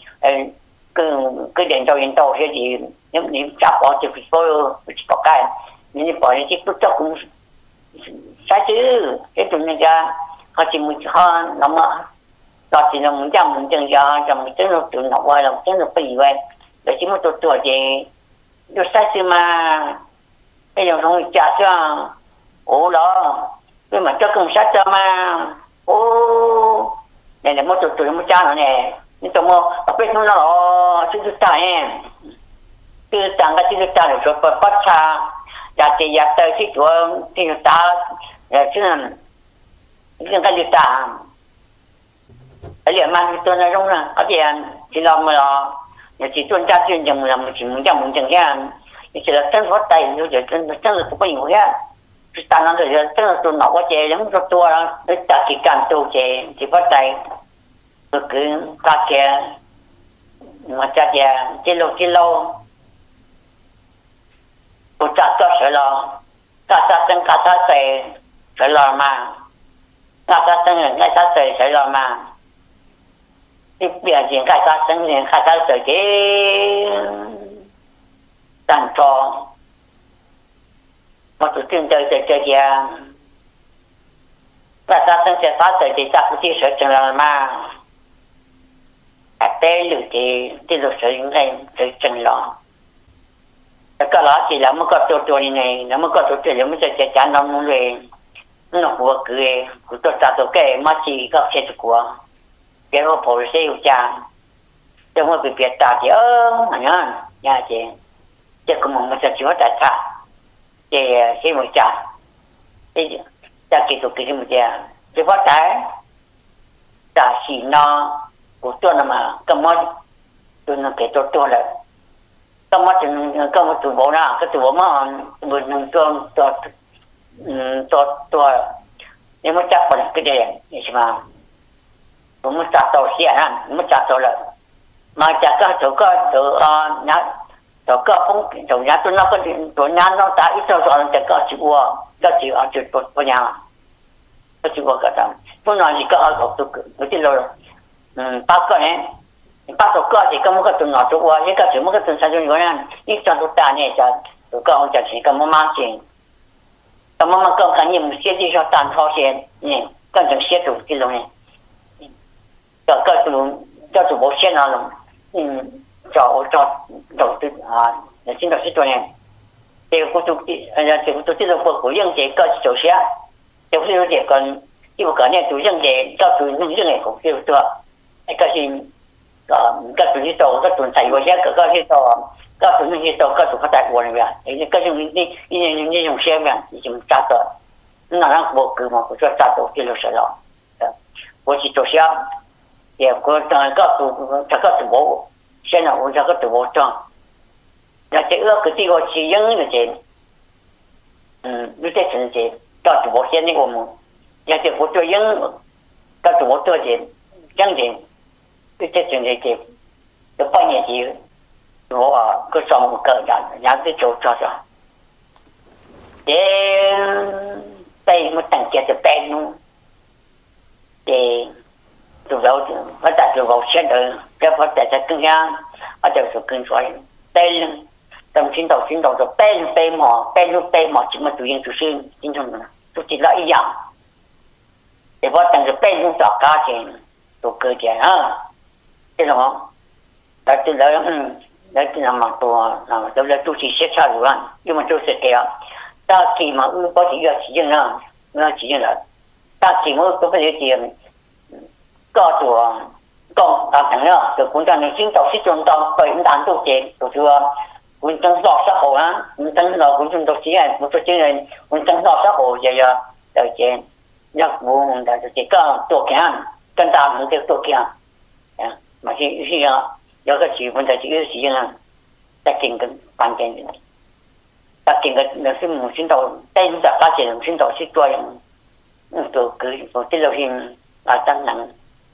cái đèn tàu cái gì nếu sắp bỏ thì cô bỏ cái nhưng bỏ thì tôi chắc cũng sai chứ cái tụi này ra họ chỉ muốn họ nó mà đó chỉ là muốn chân ra trong cái nó tụi nó qua là cái nó bị vậy để chỉ một tuổi gì tôi sai chứ mà cái dòng không trả cho đó nhưng mà cho công sát cho mà này là một tụi nó cha nó nè nhưng tụi nó ở bên nó chứ ta em chứ tăng cái chứ ta được rồi bắt cha giá trị giá tới chứ ta chứ là cái gì ta cái gì mà tôi nói đúng là có tiền chỉ làm mà là chỉ tuân tra chuyên chừng là chỉ muốn chừng cái chỉ là chân phát tay rồi chân là cũng có nhiều cái ta nói rồi tức là tôi nấu quá chè giống cho tôi đó để ta chỉ cần tôi chè chỉ phát tay tôi cứ ta chè mà cha chè chỉ lâu tôi cha cho sợ lo ta sợ lo mà ta sợ lo mà thì bây giờ cái sợ chứ tăng cho một tụi chuyên chơi kìa và ta sẽ phát tới thì ta cũng chỉ sợ chừng là mà tế lử thì lử sợ những này sợ chừng lo cái đó chỉ là một cái tuổi này nó một cái tuổi là một cái chán nóng rồi nó của cười của tôi ta tôi cái mà chỉ có xe của cái họ phổ xe của cha trong một việc ta thì mà nhá nhà chị chứ cũng một cái chuyện tại sao thì một cha thì ta kỹ thuật cái một cha thì phát tài ta chỉ nó của tôi là mà cầm món tôi nó kể tôi là ก็มาตัวโบนะก็ตัวมาบนตัวนี่มันจับปันก็ได้นี่ใช่ไหมผมมันจับตัวเสียนั่นมันจับตัวเลยมาจากตัวนัดตัวก็พุ่งตัวนัดตัวนั้นก็ตัวนั้นเราตาอีตัวแต่ก็จิวเอาจุดปัญญาก็จิวก็ทำพวกนั้นก็เอาตัวที่เราปักก็เนี่ยปักตัวก็ที่ก็มันก็ตัวหนอตัวว่านี่ก็ถือมันก็ตัวใช้ตัวนี้นั่นนี่จนตัวตาเนี่ยจะตัวก็มันจะสิ่งก็มันมากจริงแต่มันก็看你们写的上单套些呢，干成写图这种呢，叫主播写那种，找对啊，那现在是做呢，这个这个这种不用这个手写，就是有这个，有个呢就用这叫做用这个就是说，那个是个就是做个做菜个些个是做。ก็ถึงนี่ตัวก็ถูกเขาแตกวนเลยไอ้ก็ยังนี่ยังเชื่อมยังจัดตัวนั่นนั่นบอกคือมันก็จะจัดตัวที่เราเสร็จแล้ว我去做些也ก็当然这个是我现在我这个是我装那这个这个是用的这有些城市到是我现在我们也是我做用到是我做这这样的有些城市这就半年级我个上个人哋做咗，俾我等嘅就俾侬，做咗我大做我先到，咁我大只更加，我就做更衰，俾咁先到就俾嘛，怎麼做應做先，經常都知道一樣，如果等住俾侬找家錢，做個錢啊，這種，但係咧那这样嘛多对不对？都是写差路啊，因为就是这样。大体嘛，我保持要起劲啊，要起劲了。大体我都不了解，告诉我，讲大朋友，就本身你先到时中到对难度嘅，就是说，本身落实好啊，本身落本身都是啊，不是真人，本身落实好也要了解，要我们的就是讲多看，更大们就多看，啊，嘛是啊。有个基本的这个事情啊，在整个环境里，在整个那是母亲到带入的发现母亲到是做人，都给我这种性啊，当然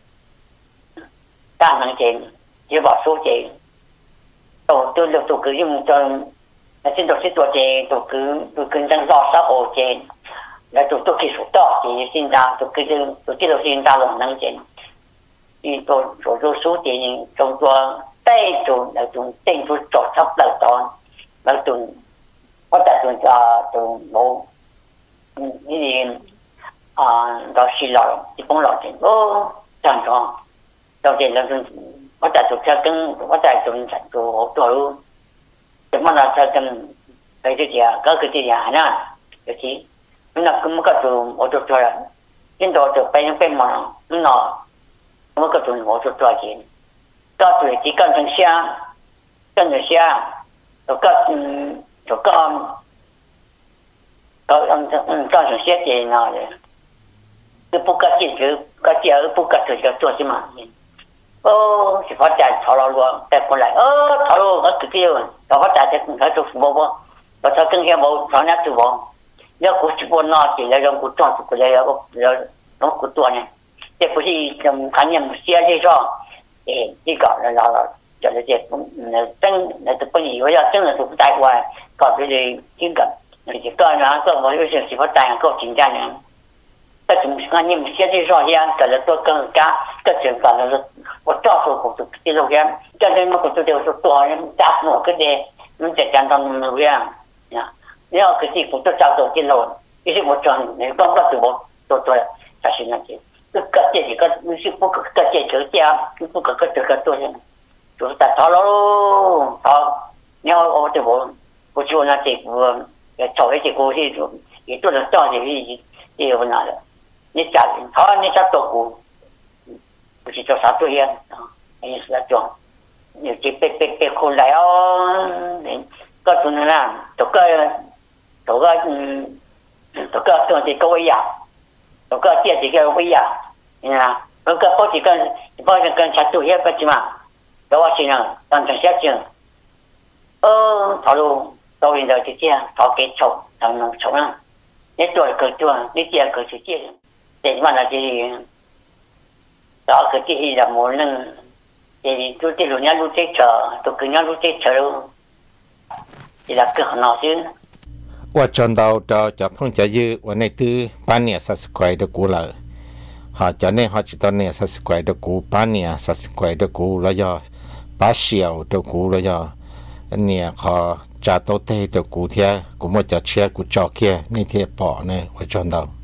这就把说这，都给用做，那现在是做这都跟人老少好这，那都可以说到这现在都给这种性大龙能这。做书店做带做那种政府做出嚟當，那種我大眾就冇呢到時來一幫落錢正常，到時那種我大眾就跟我大眾做好多，咁我就跟佢啲嘢，嗰啲嘢啦，有時咁個做我做咗啦，現在就俾忙我个种我就赚钱，到最只干成虾，干成虾，就干成虾钱那的，就不干解决，不干这个做什么？是发展炒了我再过来，炒了我直接，我发展他做我他更加我炒那做我，要股市我拿起来让股赚出来要股多呢。这不是看见写这上，这个然后就是这那不以为要真的都不带过来，搞这个这个，这个然后我有些喜欢这样搞紧张的，这种看你们写这上些，搞得多更加，这种反正是我照顾工作这种些，这种么工作就是多人家我跟的，再讲到那样呀，你要可是工作照顾这种，有些我讲你刚刚我做，但是那些。个这几个是不可个这个家，不可个这个做人，就是在炒喽，然后我就那这个炒一些东西就也做得到这个也有那的，你家你家做过，不是做啥作业啊？你是在做，你这被困来哦，个种呢，这个做这个位呀。有个这几个位呀，啊，有个好几跟才做些个什么，我现在当成下去， thảo luôn tôi bây giờ thì chia thảo kết chậu thảo nó chậu lắm nếu tuổi cỡ tuổi nếu chia cỡ chia để mà là gì đó cái gì là muốn thì tôi chỉ luôn nhá lúc chết chờ tôi cứ nhá lúc chết chờ luôn thì là cứ nó chứ ว่าจนเราจะเพิ่งจะยื้อวันในตื้อป้านเนี่ยสัสควายเดกูเลยหาจะเนี่ยหาจิตอนเนี่ยสัสควายเดกูป้านเนี่ยสัสควายเดกูแล้วยอป้าเชียวเดกูแล้วยอเนี่ยขอจะโตเตเดกูเทียกูมั่วจะเชียกูจอกเกียนี่เทียปอเนี่ยว่าจนเรา